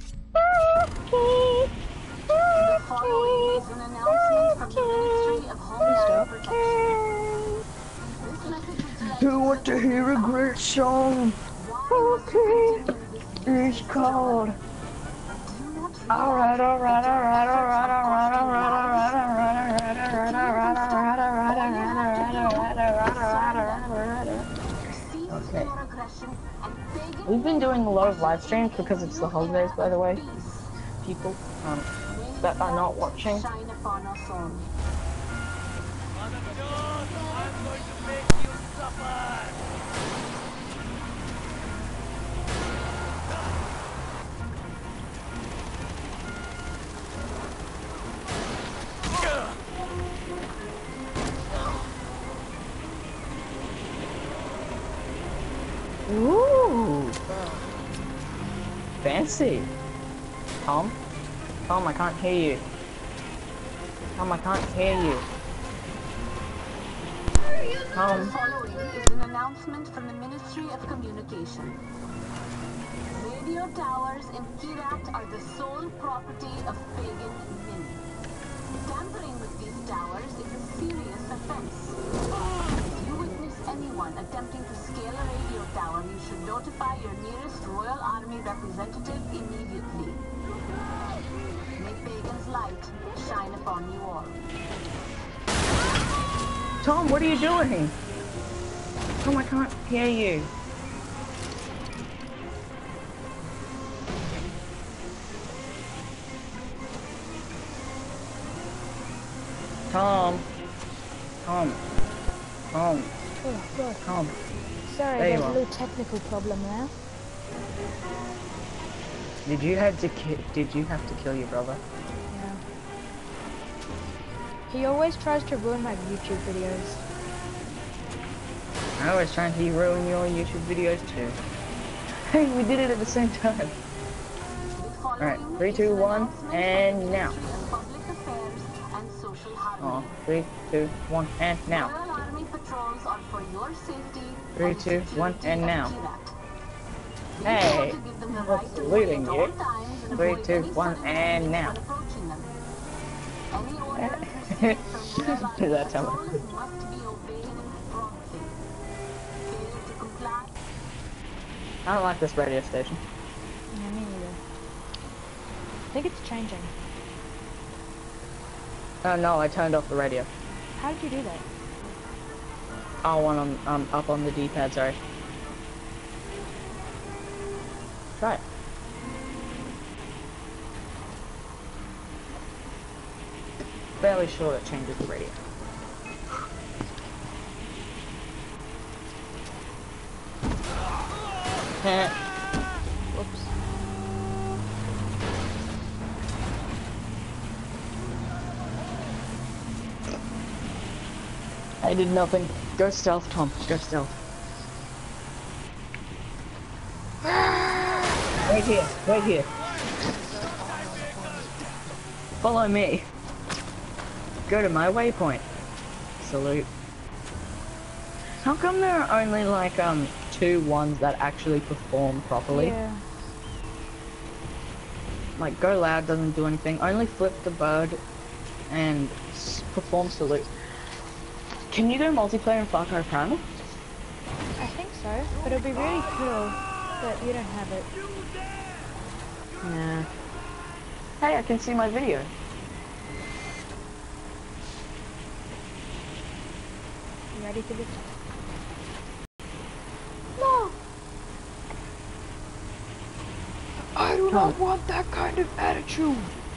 The following is an announcement from the Ministry of Homeland Protection. This message was directed Who want to hear a great song? Okay. It's called. Alright, alright, alright, alright, alright, alright, alright, alright, alright, alright, alright, alright, alright, alright, alright. Okay. We've been doing a lot of live streams because it's the holidays, by the way. People that are not watching. Shine upon us all. Mother Jones, I'm going to make you suffer. Ooh. Fancy. Tom? Tom, I can't hear you. Tom, I can't hear you. Tom. The following is an announcement from the Ministry of Communication. Radio towers in Kirat are the sole property of Pagan Min. Tampering with these towers is a serious offense. If you witness anyone attempting to scale a radio tower, you should notify your nearest Royal Army representative immediately. May Pagan's light shine upon you all. Tom, what are you doing? Tom, I can't hear you. Tom. Tom. Tom. Oh, God. Tom. Sorry, There you there's a are. little technical problem there. Did you have to kill your brother? Yeah. He always tries to ruin my YouTube videos. I was trying to ruin your YouTube videos too. Hey, we did it at the same time. The Alright, 3, 2, 1, and now. Public Affairs and Social Oh, Harmony. 3, 2, 1, and now. Royal Army patrols are for your safety. 3, 2, 1, and now. Hey, what's what's saluting you? 3, 2, 1, and now. That's how must be obeyed promptly. Failure to comply. I don't like this radio station. Yeah, me neither. I think it's changing. Oh no, I turned off the radio. How did you do that? Oh, one on up on the D-pad. Sorry. Try it. Fairly sure it changes the radio. Whoops. I did nothing. Go stealth, Tom. Go stealth. Right here. Right here. Follow me. Go to my waypoint. Salute. How come there are only like 2 ones that actually perform properly? Yeah. Like Go Loud doesn't do anything. Only Flip the Bird and perform Salute. Can you go multiplayer in Far Cry Primal? I think so, but it'll be really cool that you don't have it. Yeah. Hey, I can see my video. You ready for this? No. I do not want that kind of attitude.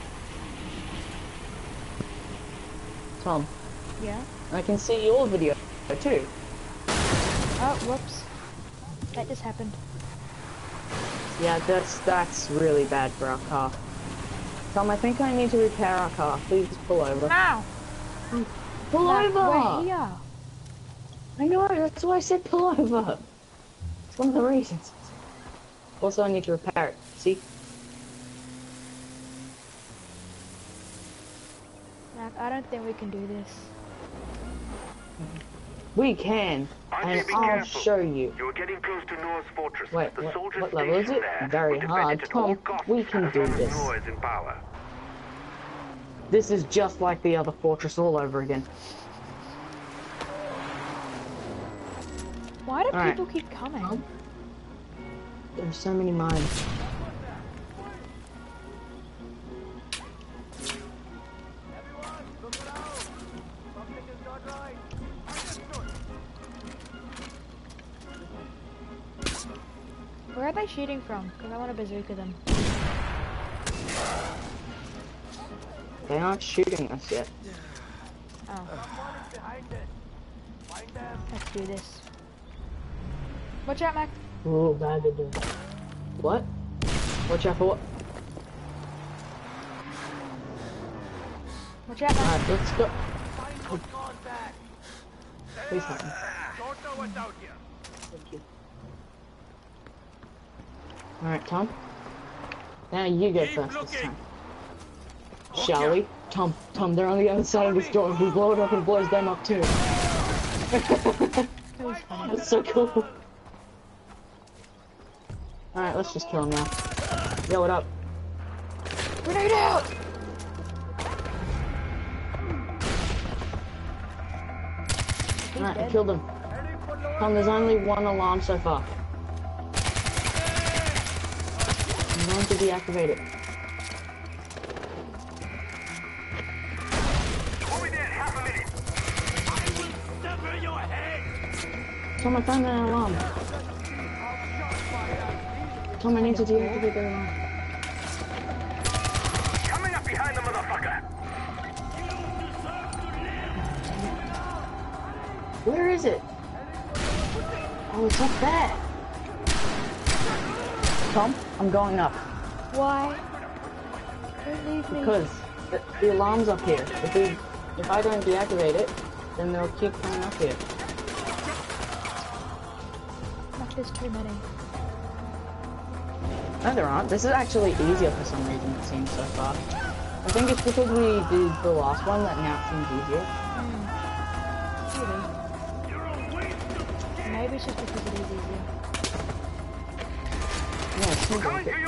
Tom, Yeah? I can see your video too. Oh, whoops. That just happened. Yeah, that's really bad for our car. Tom, I think I need to repair our car. Please pull over. Now! Pull over! We're here. I know, that's why I said pull over. It's one of the reasons. Also, I need to repair it. See? Mac, I don't think we can do this. We can, and be I'll careful. show you. You are getting close to Noah's fortress. Wait, the soldiers what level is stationed it? there Very will defend hard. it at all Tom, costs we can as do long as this. Noah is in power. This is just like the other fortress all over again. Why do Alright. people keep coming? There's so many mines. Where are they shooting from? Because I want to bazooka them. They aren't shooting us yet. Oh. Let's do this. Watch out, Mac. Oh, bad to do. What? Watch out for what? Watch out, Mac. Alright, let's go. Please help me. Don't know what's out here. Thank you. Alright, Tom. Now you go first this time. Shall we? Tom, they're on the other side of this door. If we blow it up, it blows them up too. That was funny. That's so cool. Alright, let's just kill him now. Yo, what up? Grenade out! Alright, I killed him. Tom, there's only one alarm so far. I'm going to deactivate it. Tom, I found an alarm. Tom, I need to deactivate the alarm. Coming up behind the motherfucker! Where is it? Oh, it's up there. Tom, I'm going up. Why? Don't leave me. Because the alarm's up here. If I don't deactivate it, then they'll keep coming up here. Mac, there's too many. No, there aren't. This is actually easier for some reason, it seems so far. I think it's because we did the last one that now it seems easier. Maybe. Maybe it's just because it is easier. Yeah, it seems like it.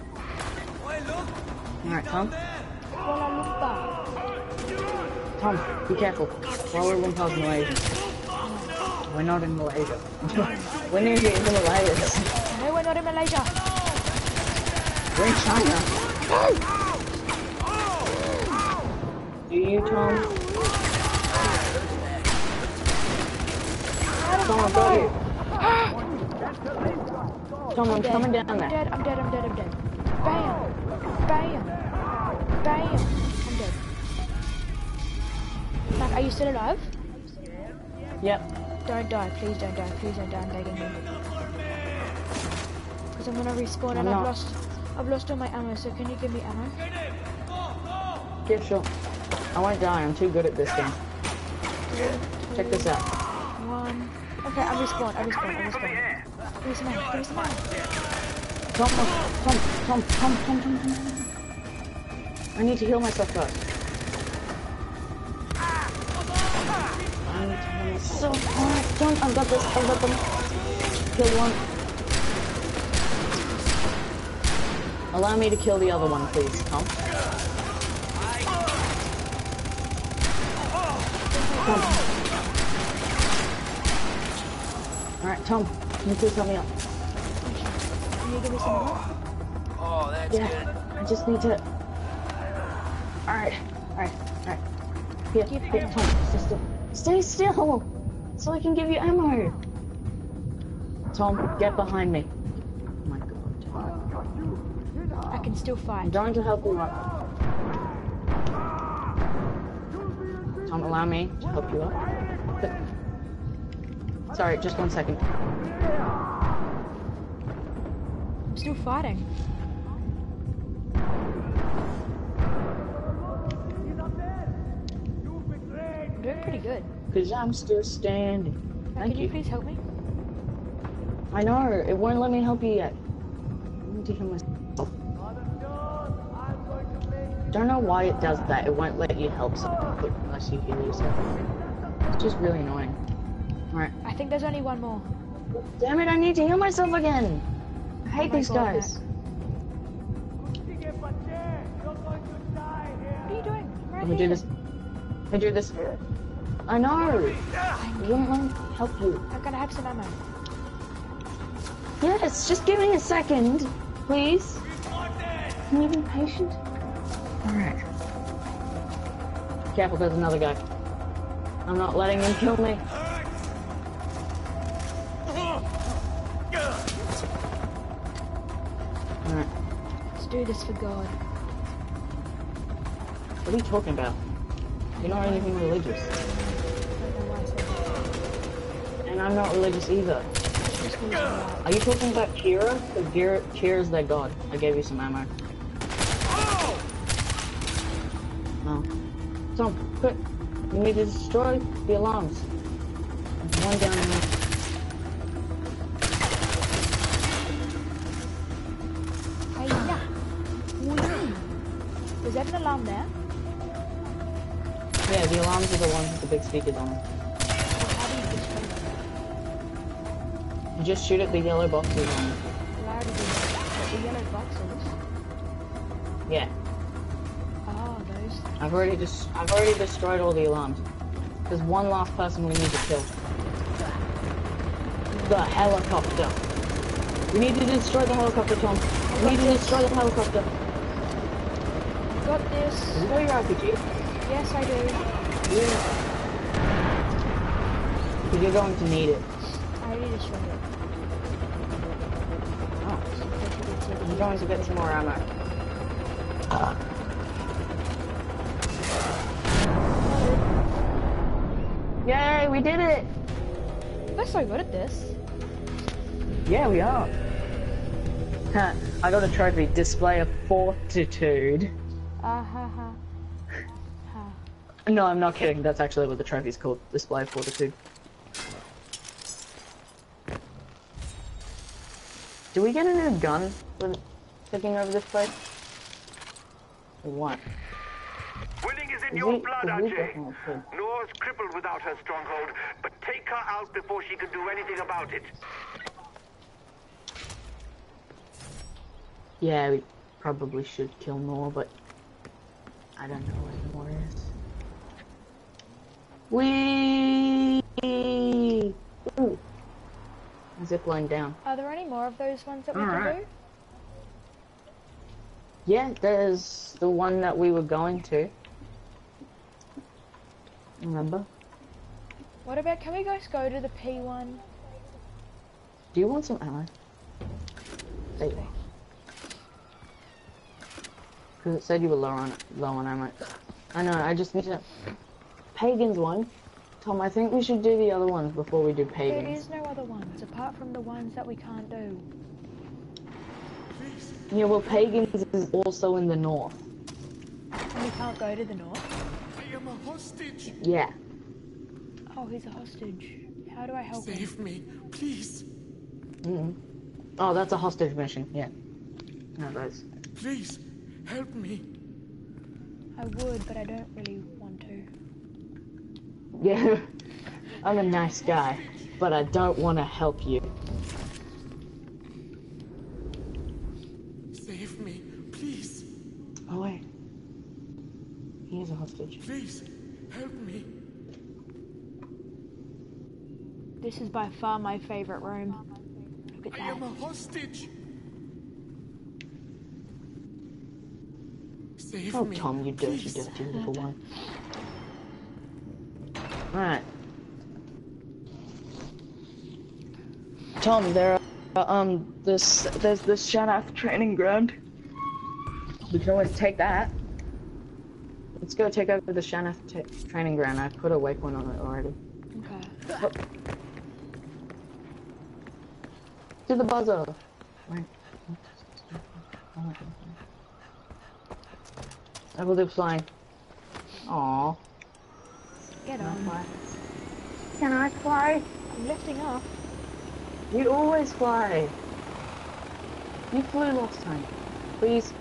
Alright, Tom. Kuala Lumpur. Tom, be careful. Kuala Lumpur's Malaysia. We're not in Malaysia. We're near the Himalayas. No, we're not in Malaysia. We're in China. Do you, Tom? Tom, I've got you. Tom, I'm coming down there. I'm dead. Bam! Bam! Bam! I'm dead. Fuck, are you still alive? Yep. Don't die, please don't die, I'm begging you. Because I'm gonna respawn and I've lost all my ammo, so can you give me ammo? Yeah, sure. I won't die, I'm too good at this game. Check this out. 1. Okay, I respawn. Give me some ammo. Tom. I need to heal myself first. So hard. Tom, I've got this. I've got them. Kill one. Allow me to kill the other one, please, Tom. Tom. Alright, Tom. Can you please help me up? Can you give me some ammo? Oh, that's Yeah, good. I just need to... Alright. Here, Tom, stay still! So I can give you ammo! Tom, get behind me. Oh my god. I can still I'm fight. trying to help you up. Tom, allow me to help you up. Sorry, just 1 second. I'm still fighting. I'm doing pretty good. Because I'm still standing. Thank Can you you. please help me? I know, it won't let me help you yet. I need to heal myself. Don't know why it does that. It won't let you help someone unless you heal yourself. It's just really annoying. Alright. I think there's only one more. Damn it, I need to heal myself again! I hate my these God, guys. What are you doing? Right Let me do here. this. Let me do this. I know! It won't let me help you. I'm gonna have some ammo. Yes, just give me a second, please. Can you be patient? Alright. Careful, there's another guy. I'm not letting him kill me. Alright. Let's do this for God. What are you talking about? You're not anything religious. I don't know why I said that. And I'm not religious either. It's just me. Are you talking about Kira? Because Kira's their god. I gave you some ammo. No. Tom, quick. You need to destroy the alarms. There's one down here. Hey, yeah. Was that an alarm there? Yeah, the alarms are the ones with the big speakers on them. Or how do you destroy them? You just shoot at the yellow boxes on them. Well, I already did that. But the yellow boxes. Yeah. Oh, those. I've already destroyed all the alarms. There's one last person we need to kill. The helicopter. We need to destroy the helicopter, Tom. We need to destroy the helicopter. Got this. You got your RPG? Yes, I do. Yeah. Because you're going to need it. I already destroyed it. Oh. I'm going to get some more ammo. Yay, we did it! We're so good at this. Yeah, we are. I got a trophy, display of fortitude. Ha ha. No, I'm not kidding. That's actually what the trophy's called, display of fortitude. Do we get a new gun taking over this place? Or what? Winning is in We- your blood, we Ajay. definitely could. Nora's crippled without her stronghold, but take her out before she can do anything about it. Yeah, we probably should kill Nor, but I don't know where Nor is. Whee! Ooh. Zip line down. Are there any more of those ones that we can Alright. do? Yeah, there's the one that we were going to. Remember? What about, can we guys go to the P one? Do you want some ammo? There you are. Because it said you were low on ammo. I know, I just need to... Pagans one. Tom, I think we should do the other ones before we do There Pagans. is no other ones, apart from the ones that we can't do. Yeah, well, Pagans is also in the north. And we can't go to the north? I am a hostage. Yeah. Oh, he's a hostage. How do I help him? Save me, please. Oh, that's a hostage mission, yeah. No, those. Please, help me. I would, but I don't really want to. Yeah. I'm a nice guy, but I don't want to help you. Save me, please. Oh, wait. He is a hostage. Please, help me. This is by far my favorite room. Look at I that. am a hostage. Save Oh, me. Tom, you dirty, please. dirty little one. Alright. Tom, there's this Shanath training ground. We can always take that. Let's go take over the Shanath training ground. I put a waypoint on it already. Okay. To the buzzer. Wait. I will do flying. Aww. Get Can I on. fly? Can I fly? I'm lifting off. You always fly. You flew last time. Please.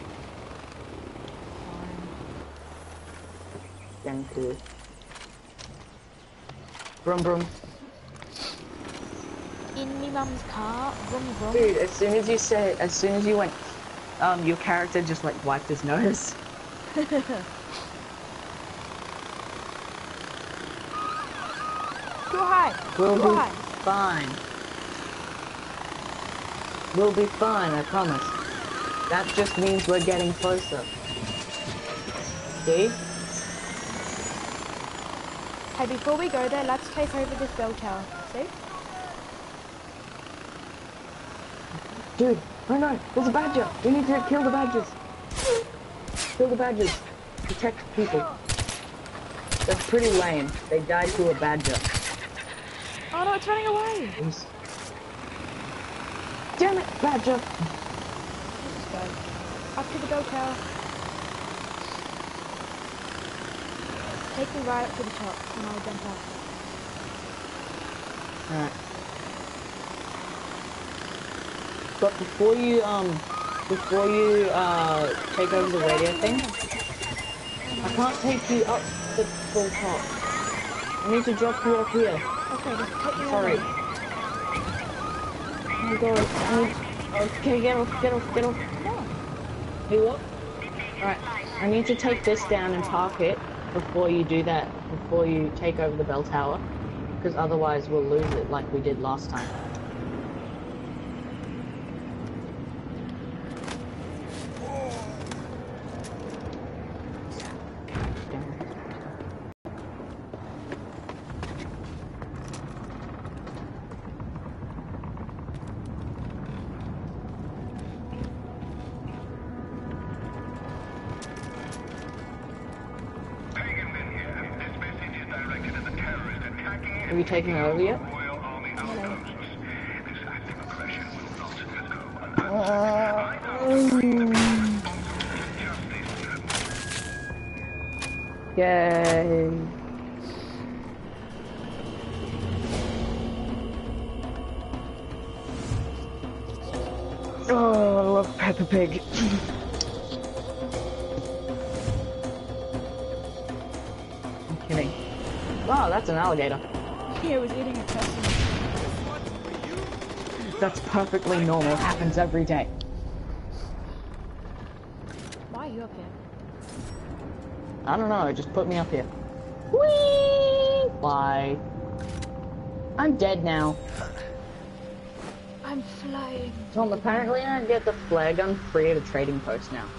Thank you. Brum brum. In me mum's car. Vroom vroom. Dude, as soon as you went, your character just like wiped his nose. Too high. We'll Too be high. fine. We'll be fine, I promise. That just means we're getting closer. See? Hey, before we go there, let's take over this bell tower. See? Dude, oh no, there's a badger! We need to kill the badgers! Kill the badgers. Protect people. That's pretty lame. They died to a badger. Oh no, it's running away. Please. Damn it, badger! Let's go. Up to the bell tower. Take me right up to the top and I'll jump off. Alright. But before you take over the radio thing, I can't take you up the full top. I need to drop you up here. Okay, just take me Sorry. over. Oh my god, okay, get off. No. Hey, what? Alright, I need to take this down and park it before you do that, before you take over the bell tower, because otherwise we'll lose it like we did last time. Are you taking over yet? Yay. Oh, Oh, I love Peppa Pig. I'm kidding. Wow, that's an alligator. Yeah, it was eating a person. That's perfectly normal. It happens every day. Why are you up here? I don't know, it just put me up here. Whee! Why? I'm dead now. I'm flying. Tom, apparently I get the flare gun free at a trading post now.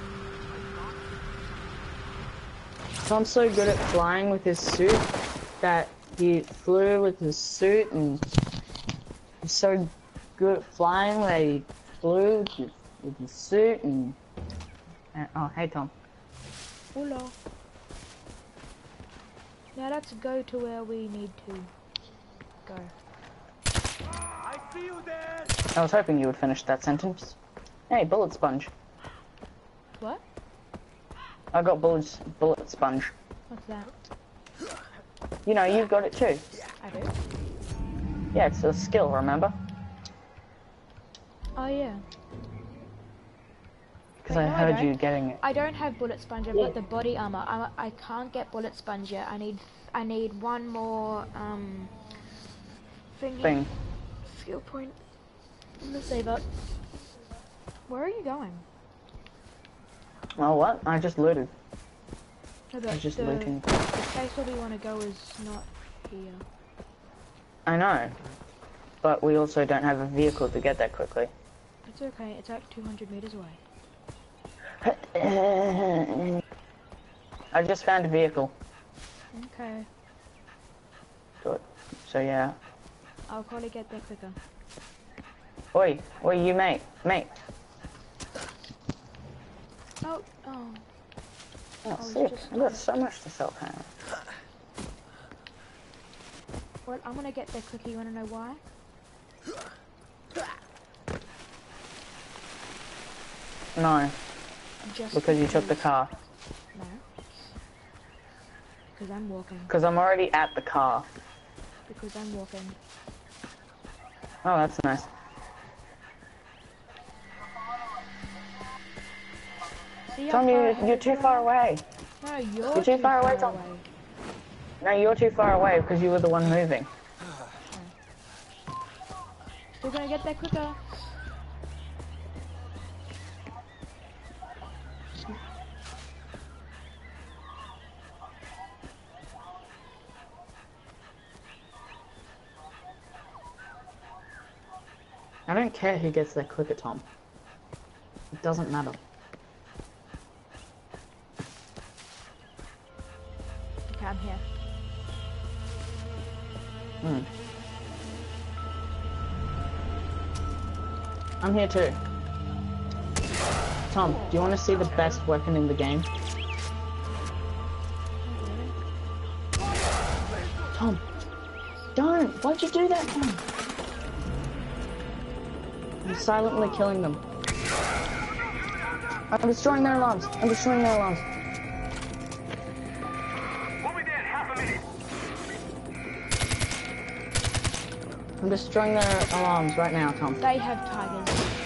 Tom's so good at flying with his suit that he flew with his suit, and he's so good at flying that he flew with his suit and oh, hey Tom. Hola. Now let's go to where we need to go. I see you there. I was hoping you would finish that sentence. Hey, bullet sponge. What? I got bullet sponge. What's that? You know, you've got it too. I do. Yeah, it's a skill, remember? Oh yeah. Because Wait, I no, heard don't. you getting it. I don't have bullet sponge. I've got the body armor. I can't get bullet sponge yet. I need one more Thing. skill point. I'm gonna save up. Where are you going? Oh, what? I just looted. No, I but was just the looting. place where we want to go is not here. I know. But we also don't have a vehicle to get there quickly. It's okay. It's like 200 meters away. I just found a vehicle. Okay. Good. So yeah. I'll probably get there quicker. Oi, you mate. Oh. Oh, was sick. just I've got so much to sell, Hannah. Well, I'm gonna get there quicker. You wanna know why? No, Just because you took the car. No. Because I'm walking. Because I'm already at the car. Because I'm walking. Oh, that's nice. See how Tom, far you're ahead too I far am? away. No, you're too far away, Tom. No, you're too far away because you were the one moving. We're gonna get there quicker. I don't care who gets there quicker, Tom. It doesn't matter. Okay, I'm here. I'm here too. Tom, do you want to see the best weapon in the game? Tom, don't! Why'd you do that, Tom? I'm silently killing them. I'm destroying their alarms. We'll be there in half a minute. I'm destroying their alarms right now, Tom. They have tigers.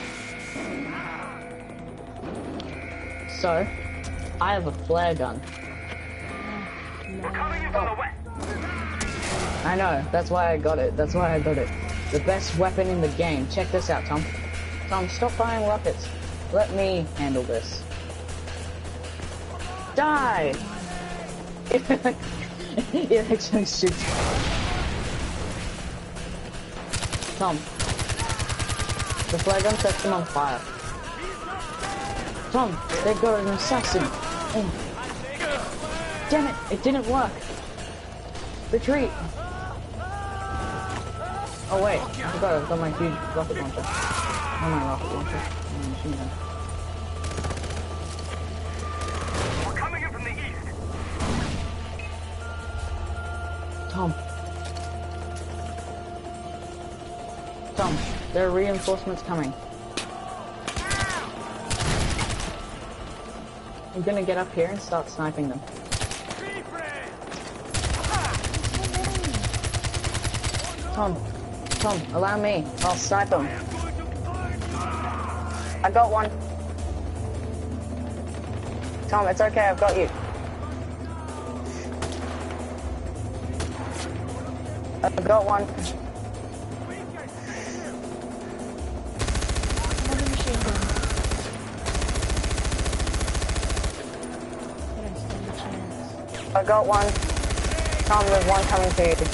So, I have a flare gun. We're coming in from the west. I know, that's why I got it. The best weapon in the game. Check this out, Tom. Tom, stop firing rockets. Let me handle this. Die! It actually shoots. Tom. The flare gun sets them on fire. Tom, they got an assassin. Oh. Damn it, it didn't work. Retreat. Oh wait, I forgot I've got my huge rocket launcher. Not my rocket launcher, my machine gun. We're coming in from the east. Tom, there are reinforcements coming. I'm gonna get up here and start sniping them. Tom, allow me. I'll snipe them. I got one. Tom, it's okay, I've got you. I've got one. Another machine gun. I don't stand a chance. I got one. Tom, there's one coming to you.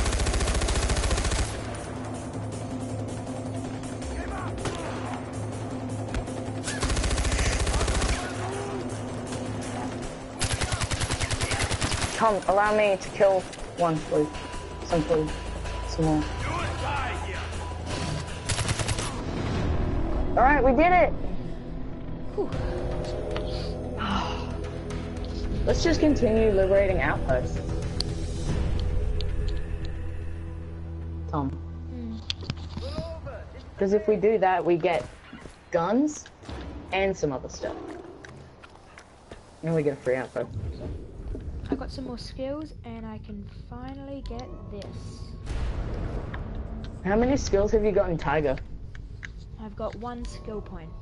Tom, allow me to kill one, please. Some food. Some more. Alright, we did it! Let's just continue liberating outposts. Tom. Because if we do that, we get guns and some other stuff. And we get a free outpost. I got some more skills and I can finally get this. How many skills have you got in Tiger? I've got 1 skill point.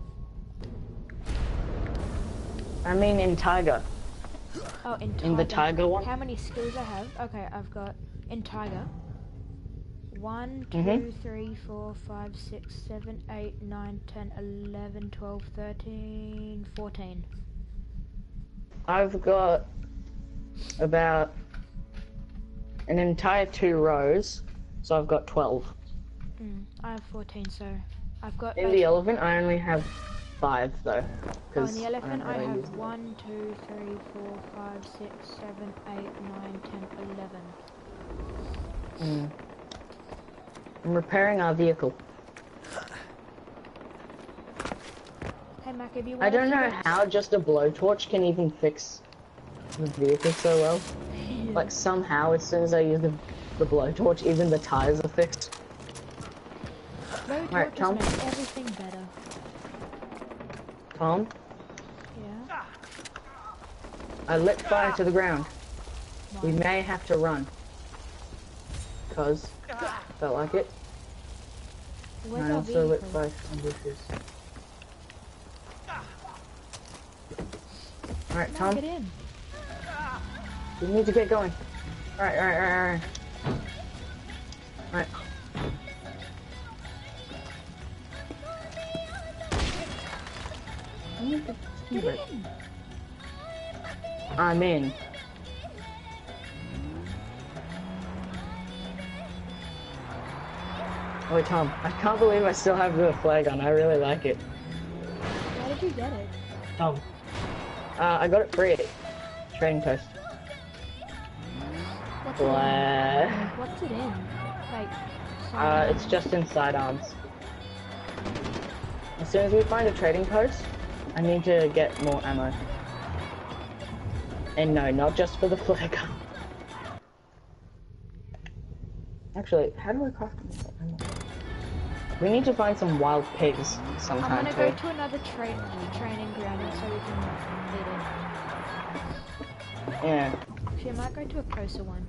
I mean in Tiger. Oh, in Tiger. In the Tiger one? How many skills I have? Okay, I've got in Tiger 1, 2, 3, 4, 5, 6, 7, 8, 9, 10, 11, 12, 13, 14. I've got about an entire 2 rows, so I've got 12. I have 14, so I've got... In the elephant, I only have 5 though. Oh, in the elephant, I have 1, 2, 3, 4, 5, 6, 7, 8, 9, 10, 11. I'm repairing our vehicle. Hey Mac, have you... I don't know how just a blowtorch can even fix the vehicle so well. Like somehow, as soon as I use the blowtorch, even the tires are fixed. Alright, Tom. Makes everything better. Tom, Yeah. I lit fire to the ground. We may have to run. Cause felt like it. Where's I our also lit vehicle? fire to bushes. Alright, Come on, Tom. get in. We need to get going. Alright. Alright. I'm in. Oh, wait, Tom, I can't believe I still have the flag on. I really like it. How did you get it? Tom. I got it free at Trading Post. What's Flag. it in? What's it in? Like, It's just in sidearms. As soon as we find a trading post, I need to get more ammo. And no, not just for the flare gun. Actually, how do I craft more ammo? We need to find some wild pigs sometime I'm gonna too. go to another training ground so we can beat it. Yeah. Actually, I might go to a closer one.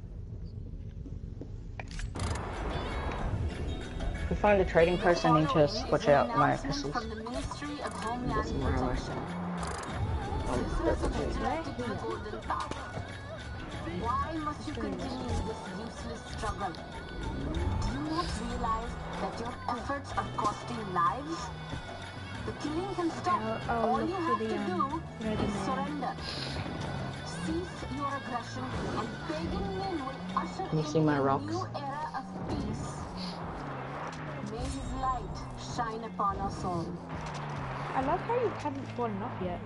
If we find a trading post, I need to switch out my pistols. From the Ministry of Homeland Somewhere away. Protection. Prisoners of the threat to the Golden Path. Why must you continue this useless struggle? Do you not realize that your efforts are costing lives? The killing can stop. I'll All look you for have the, to do the is man. surrender. Cease your aggression, and pagan men will usher Can you see in my a rocks? new era of peace. May his light shine upon us all. I love how you haven't fallen off yet.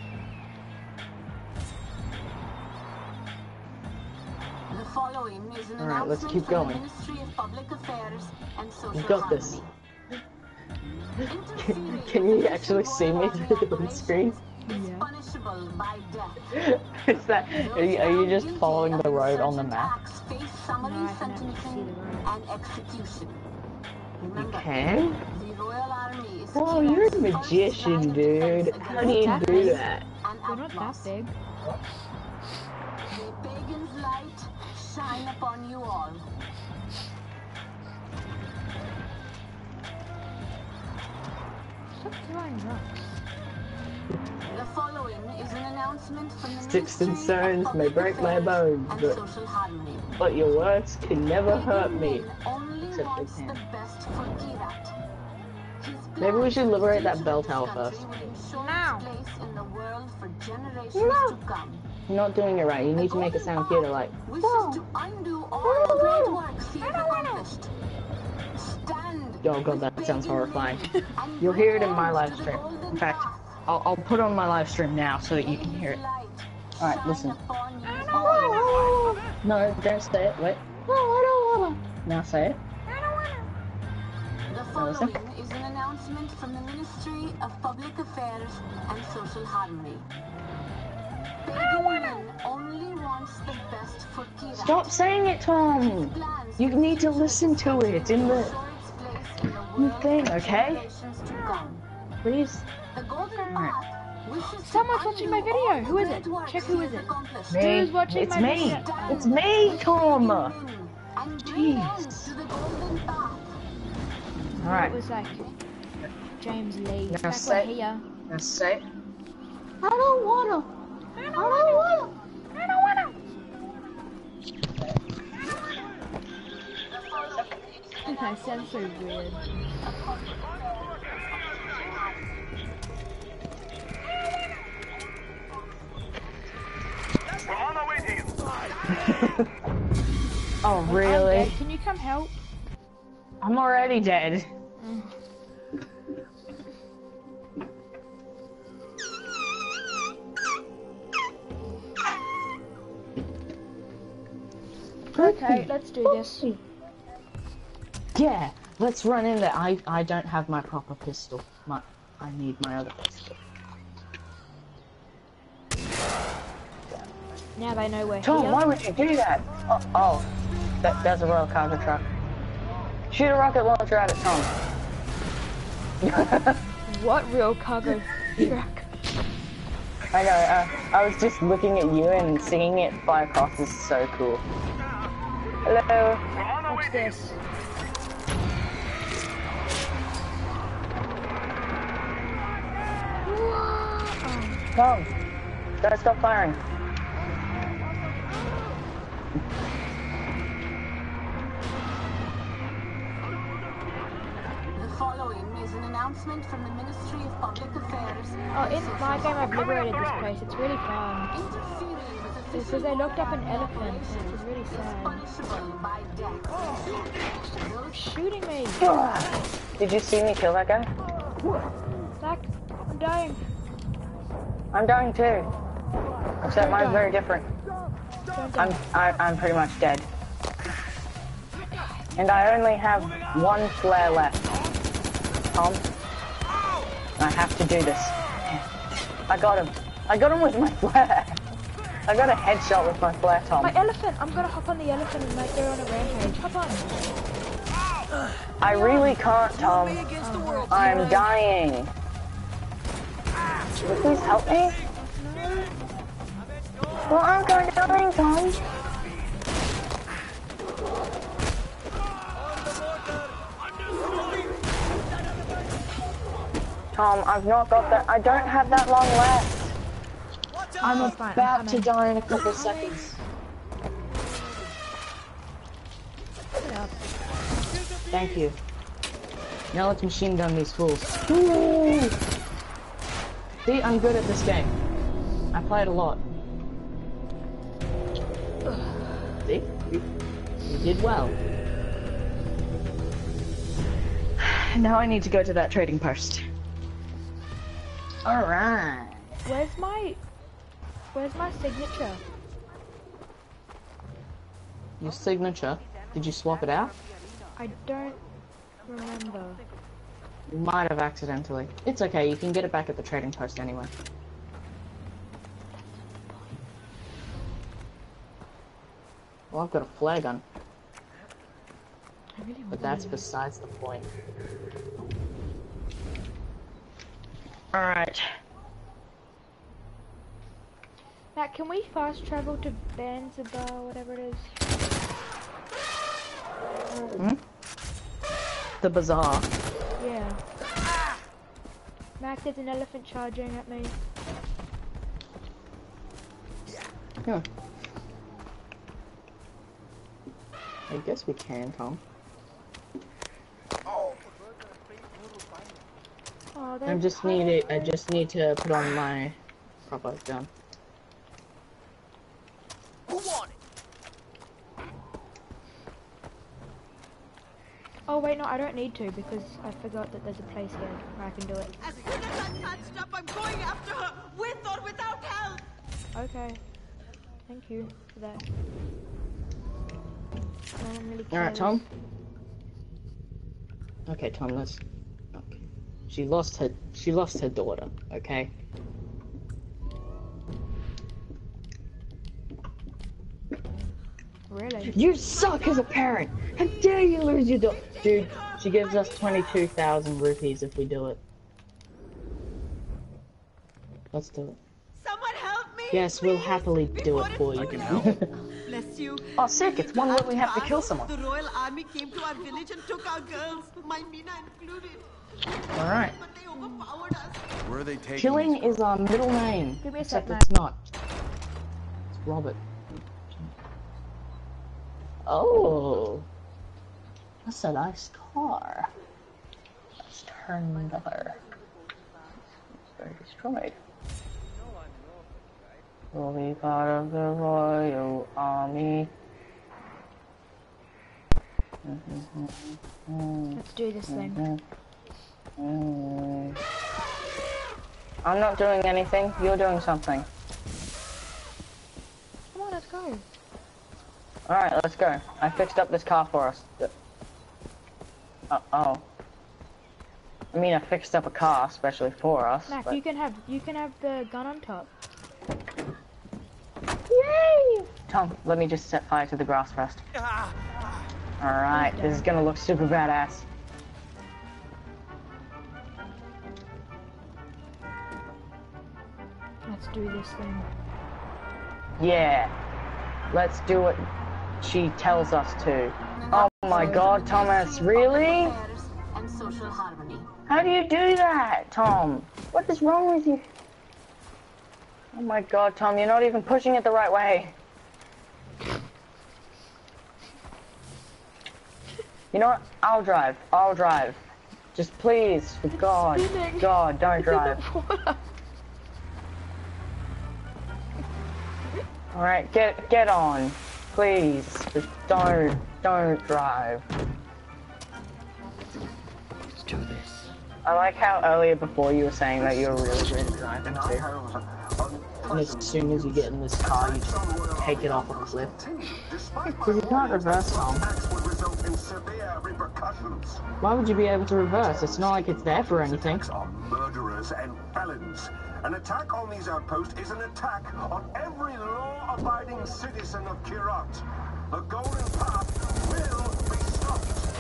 The following is an Alright, let's announcement keep from going. the Ministry of Public Affairs and Social We've got this. Interfering Can you with the actually see me Royal through the Army screen? operations is punishable by death. Is that? Are you Those just found following guilty the of road on the insurgent map? acts face summary No, I can actually see sentencing the road. and execution. You Remember, can? the Royal Army is Whoa, Kirat's you're a first magician, line of dude. defense How do you against do terrorists that? and You're not that outlaws. big. May pagan's light shine upon you all. So Stop throwing rocks. The following is an announcement from the Sticks and Ministry of stones may Public break my Affairs bones, and but- Social Harmony. But your words can never hurt Pagan me. Min only Except they wants can. the best for Kirat. His Maybe we plans should for the liberate that future bell of this tower country first. will ensure Now. its place in the world for generations No. to come. You're not doing it right. You need to make a sound here to like. Wishes to undo all the great works he has accomplished. Stand. Oh god, that sounds horrifying. You'll hear it in my live stream. In fact, I'll put on my live stream now so that you can hear it. Alright, listen. No, don't say it. Wait. No, I don't wanna. Now say it. The following is an announcement from the Ministry of Public Affairs and Social Harmony. Pagan Min only wants the best for Kirat. Stop saying it, Tom. You need to listen to it in the thing, okay? Please. The Golden Alright. Path wishes to Someone's watching my undo video. all Who the is great it? works Check he who has is it. accomplished. Me. Who's watching It's my me. video? It's me, Tom. And bring an end Jeez. to the Golden Path. Alright. It was like James Lee. Now Back say- when here. Now say it. I don't wanna. I don't wanna. I don't wanna. I sound so weird. We're on our way to you. Oh, I'm really? dead. Can you come help? I'm already dead. Okay, let's do this. Yeah, let's run in there. I don't have my proper pistol. I need my other pistol. Now they know we're Tom, here. why would you do that? Oh, there's a Royal Cargo truck. Shoot a rocket launcher at it, Tom. What real cargo truck? I know, I was just looking at you and seeing it fly across is so cool. Hello. We're on our way What's to you. this? Tom, don't stop firing. The following is an announcement from the Ministry of Public Affairs. Oh, in my game I've liberated this place. It's really fun. Interfering with It's because they locked up an elephant. Which is really sad. punishable by death. Shooting me. Did you see me kill that guy? Zach, I'm dying. I'm dying too. Except mine's very different. Don't die. I'm pretty much dead. And I only have one flare left. Tom, I have to do this. I got him. I got him with my flare. I got a headshot with my flare, Tom. My elephant! I'm gonna hop on the elephant and like go on a rampage. Hop on. I really can't, Tom. I'm dying. Will you please help me? Well, I'm going dying, Tom. Tom, I've not got that. I don't have that long left. I'm fine, about I'm to coming. die in a couple seconds. Get up. Thank you. Now let's machine gun these fools. Ooh. See, I'm good at this game. I play it a lot. See? You did well. Now I need to go to that trading post. Alright. Where's my signature? Your signature. Did you swap it out? I don't remember. You might have accidentally. It's okay, you can get it back at the trading post anyway. Well, I've got a flare gun, I really want but that's besides the point. Alright. Matt, can we fast travel to Banzaba, whatever it is? The bazaar. Yeah. Mac, there's an elephant charging at me. Yeah. I guess we can, Tom. Oh, I just need to put on my proper gun. Who won it? Oh wait, no, I don't need to because I forgot that there's a place here where I can do it. As soon as I can't stop, I'm going after her, with or without help. Okay. Thank you for that. No one really cares. Alright, Tom. Okay, Tom, let's... Okay. She lost her daughter, okay? Really? You suck as a parent! How dare you lose your daughter? Dude, she gives us 22,000 rupees if we do it. Let's do it. Someone help me! Yes, we'll happily do it for you. I can help. Bless you. Oh, sick, it's one where we have to kill someone. The royal army came to our village and took our girls, my Mina included. Alright. But they overpowered us. Where are they taking Killing these is our middle name. Give me a Except sec, it's not. It's Robert. Oh. That's a nice car. Let's turn her. It's very destroyed. We'll be part of the royal army. Let's do this thing. I'm not doing anything. You're doing something. Come on, let's go. Alright, let's go. I fixed up this car for us. Oh. I mean, I fixed up a car especially for us. Mac, but... you can have the gun on top. Yay! Tom, let me just set fire to the grass first. Alright, this is gonna look super badass. Let's do this thing. Yeah. Let's do what she tells us to. Oh my god, Thomas, really? Affairs and social harmony. How do you do that, Tom? What is wrong with you? Oh my god, Tom, you're not even pushing it the right way. You know what? I'll drive. Just please, for God, don't drive. Alright, get on. Please, just don't drive. Let's do this. I like how earlier before you were saying that you're really good at driving And I too. have And as soon as you get in this car, you just take it off a cliff. Because you can't reverse, Tom. acts would result in severe repercussions. Why would you be able to reverse? It's not like it's there for anything. Are murderers and felons. An attack on these outposts is an attack on every law-abiding citizen of Kirat. The Golden Path will be stopped.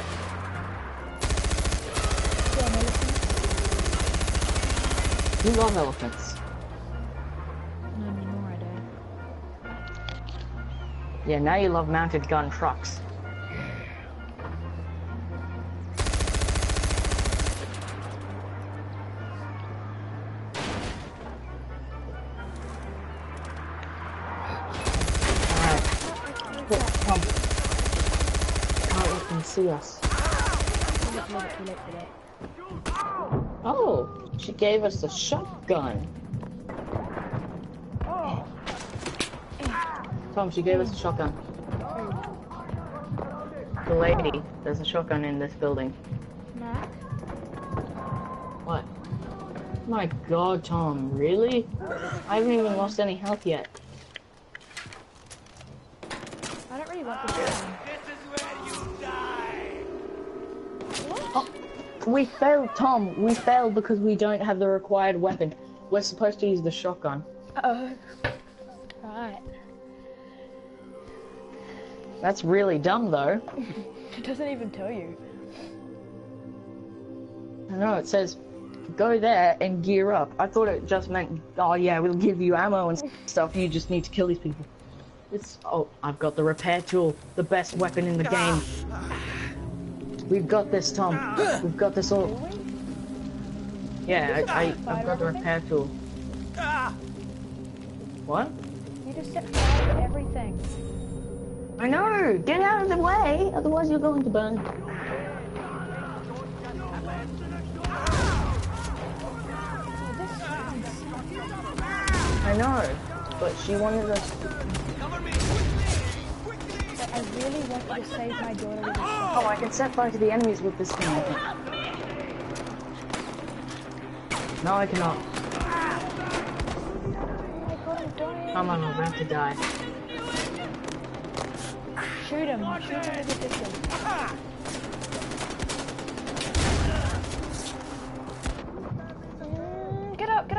You love elephants. Not anymore, I don't. Yeah, now you love mounted gun trucks. Come. Can't let them see us. Too late for that. Oh, she gave us a shotgun. Tom, she gave us a shotgun. The lady, there's a shotgun in this building. Mac? What? My god, Tom, really? I haven't even lost any health yet. I don't really want this gun. This is where you die. Oh, we failed, Tom. We failed because we don't have the required weapon. We're supposed to use the shotgun. Oh. Right. That's really dumb, though. It doesn't even tell you. I know, it says, go there and gear up. I thought it just meant, oh yeah, we'll give you ammo and stuff, you just need to kill these people. It's, oh, I've got the repair tool, the best weapon in the game. We've got this, Tom. We've got this all. Yeah, I've got the repair tool. What? You just set fire to everything. I know! Get out of the way, otherwise you're going to burn. I know, but she wanted us to... But I really wanted to save my daughter with a shot. Oh, I can set fire to the enemies with this thing, I think. No, I cannot. Come on, I'm about to die. Shoot him with the pistol. Get up.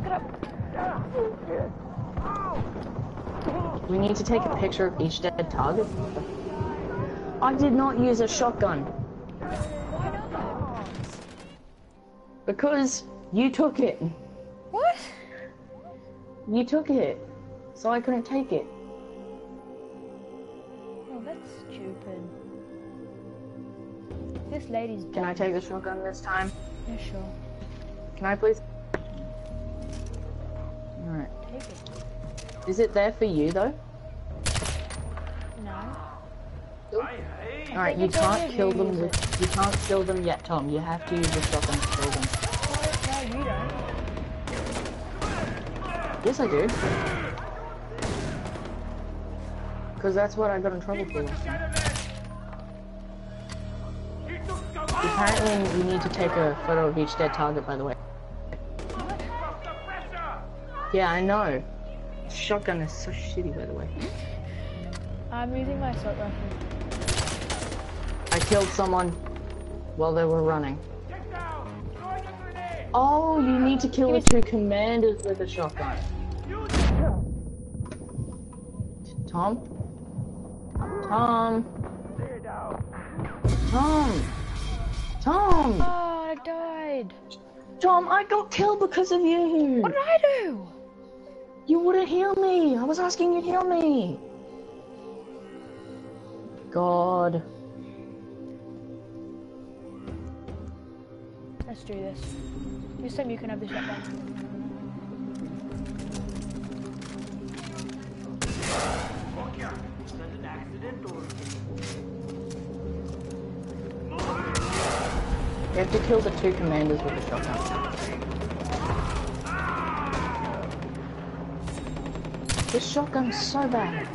We need to take a picture of each dead target. I did not use a shotgun. Why not? Because you took it. What? You took it. So I couldn't take it. Oh, that's stupid. This lady's dead. Can I take the shotgun this time? Yeah, sure. Can I please? Alright. Take it. Is it there for you though? No. Alright, you can't kill them with... You can't kill them yet, Tom. You have to use the shotgun to kill them. No, you don't. Yes, I do. Because that's what I got in trouble for last time. Apparently, we need to take a photo of each dead target, by the way. Yeah, I know. Shotgun is so shitty, by the way. I'm using my assault rifle. I killed someone while they were running. Oh, you need to kill the two commanders with a shotgun. Tom? Tom? Tom? Tom? Oh, I died. Tom, I got killed because of you. What did I do? You wouldn't heal me. I was asking you to heal me. God. Let's do this. This time you can have the shotgun. You have to kill the two commanders with a shotgun. This shotgun's so bad.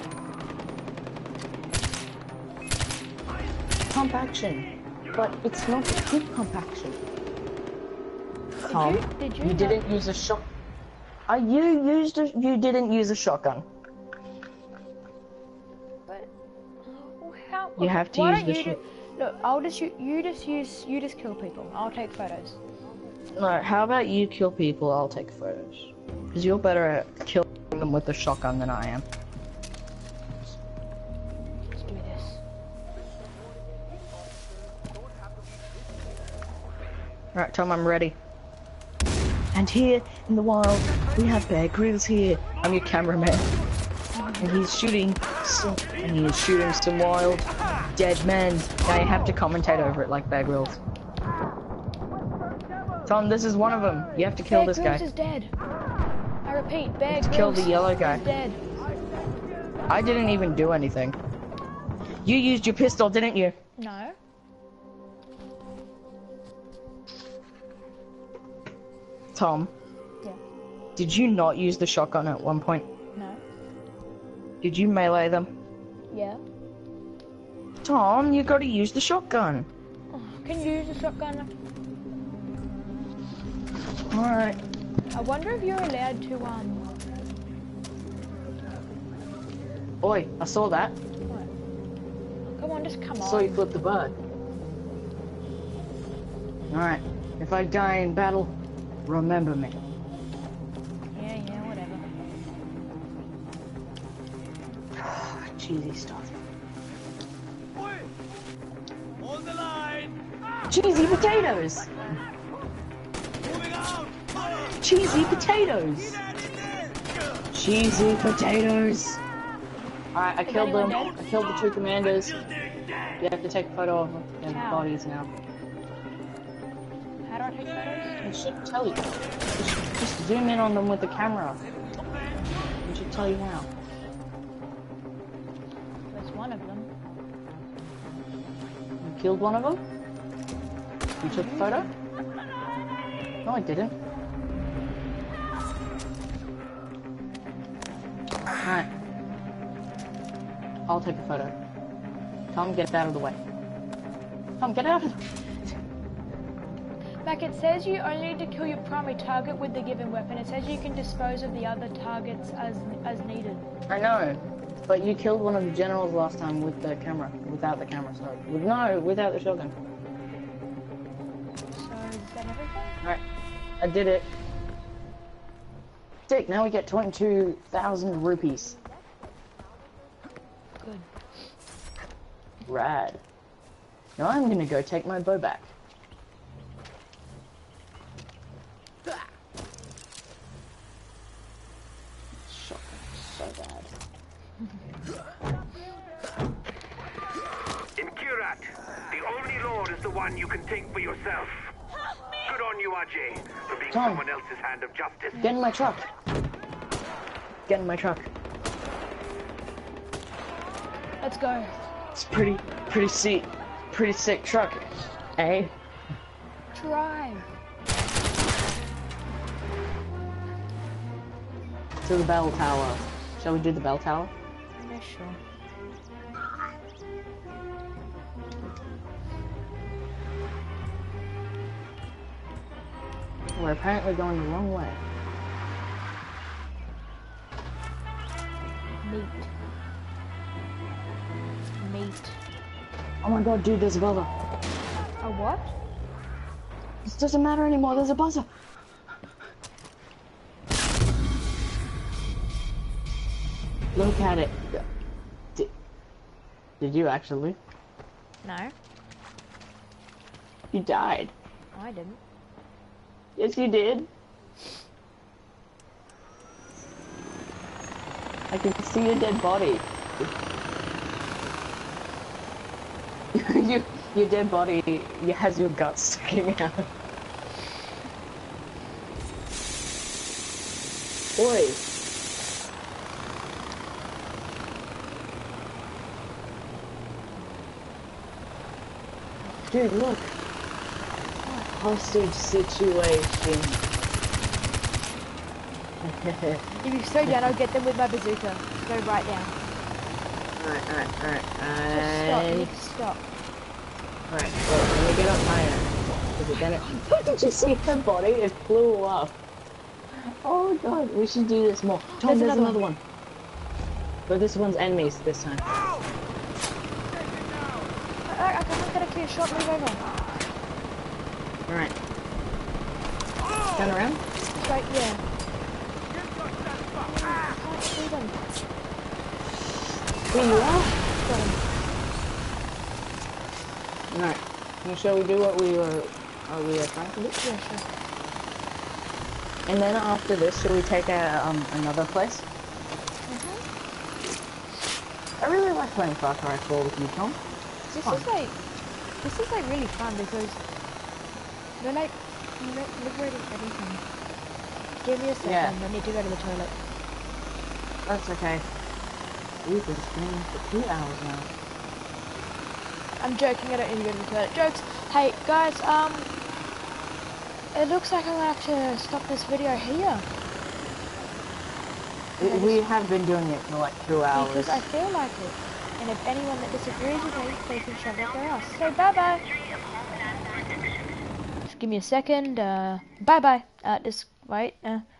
Pump action, but it's not a good pump action. Tom, you didn't use a shot. You didn't use a shotgun. But how? You have to use the shotgun. Look, I'll just you just kill people. I'll take photos. No, how about you kill people? I'll take photos. Because you're better at killing them with a shotgun than I am. Let's do this. Alright, Tom, I'm ready. And here in the wild, we have Bear Grylls here. I'm your cameraman. And he's shooting some wild dead men. Now you have to commentate over it like Bear Grylls. Tom, this is one of them. You have to kill this guy. Bear Grylls is dead. I repeat, Bear Grylls kill the yellow guy. is dead. I didn't even do anything. You used your pistol, didn't you? No. Tom. Yeah. Did you not use the shotgun at one point? No. Did you melee them? Yeah. Tom, you gotta use the shotgun. Oh, can you use the shotgun? Alright. I wonder if you're allowed to, Oi, I saw that. What? Come on, just come I on. saw you flip the bird. Alright. If I die in battle, remember me. Yeah, whatever. Cheesy stuff. On the line! Cheesy potatoes! Moving out! Cheesy potatoes! Cheesy potatoes! Alright, I killed them. I killed the two commanders. You have to take a photo of their bodies now. How do I take take photos? It should tell you. Just zoom in on them with the camera. It should tell you how. There's one of them. You killed one of them? You took a photo? No, I didn't. Alright. I'll take a photo. Tom, get out of the way. Tom, get out of the way. Like, it says you only need to kill your primary target with the given weapon. It says you can dispose of the other targets as needed. I know, but you killed one of the generals last time with the camera. Without the camera, sorry. Without the shotgun. So, is that everything? Alright, I did it. Sick, now we get 22,000 rupees. Good. Rad. Now I'm gonna go take my bow back. Shotgun, so bad. In Kyrat, the only lord is the one you can take for yourself. Good on you, Ajay, for being Tom. someone else's hand of justice. Get in my truck. Get in my truck. Let's go. It's pretty sick truck. Eh? Drive. To the bell tower. Shall we do the bell tower? Yeah, sure. We're apparently going the wrong way. Meat. Oh my god, dude, there's a buzzer. A what? This doesn't matter anymore, there's a buzzer. Look at it. Did you actually? No, You died. I didn't. Yes, you did. I can see your dead body. Your dead body has your guts sticking out. Oi. Dude, look. Hostage situation. If you slow down, I'll get them with my bazooka. Go right down. Alright. Just stop. You need to stop. Alright, well, let me get up higher. Is it gonna... Did you see her body? It flew up. Oh god, we should do this more. Tom, there's another one. But this one's enemies this time. I can't get a clear shot. Move over. Alright. Turn around. Right, yeah. I can't see them. Here you are. Got him. Alright. Now shall we do what we were trying to do? Yeah, sure. And then after this, shall we take another place? I really like playing Far Cry 4 with you, Tom. This is like really fun because they're like liberating everything. Give me a second. Yeah. I need to go to the toilet. That's okay. We've been streaming for 2 hours now. I'm joking. I don't need to go to the toilet. Jokes. Hey guys. It looks like I'm gonna have to stop this video here. We have been doing it for like 2 hours. Because I feel like it. And if anyone that disagrees with me, they can shove up their ass. So bye bye. Just give me a second. Bye bye. Just wait.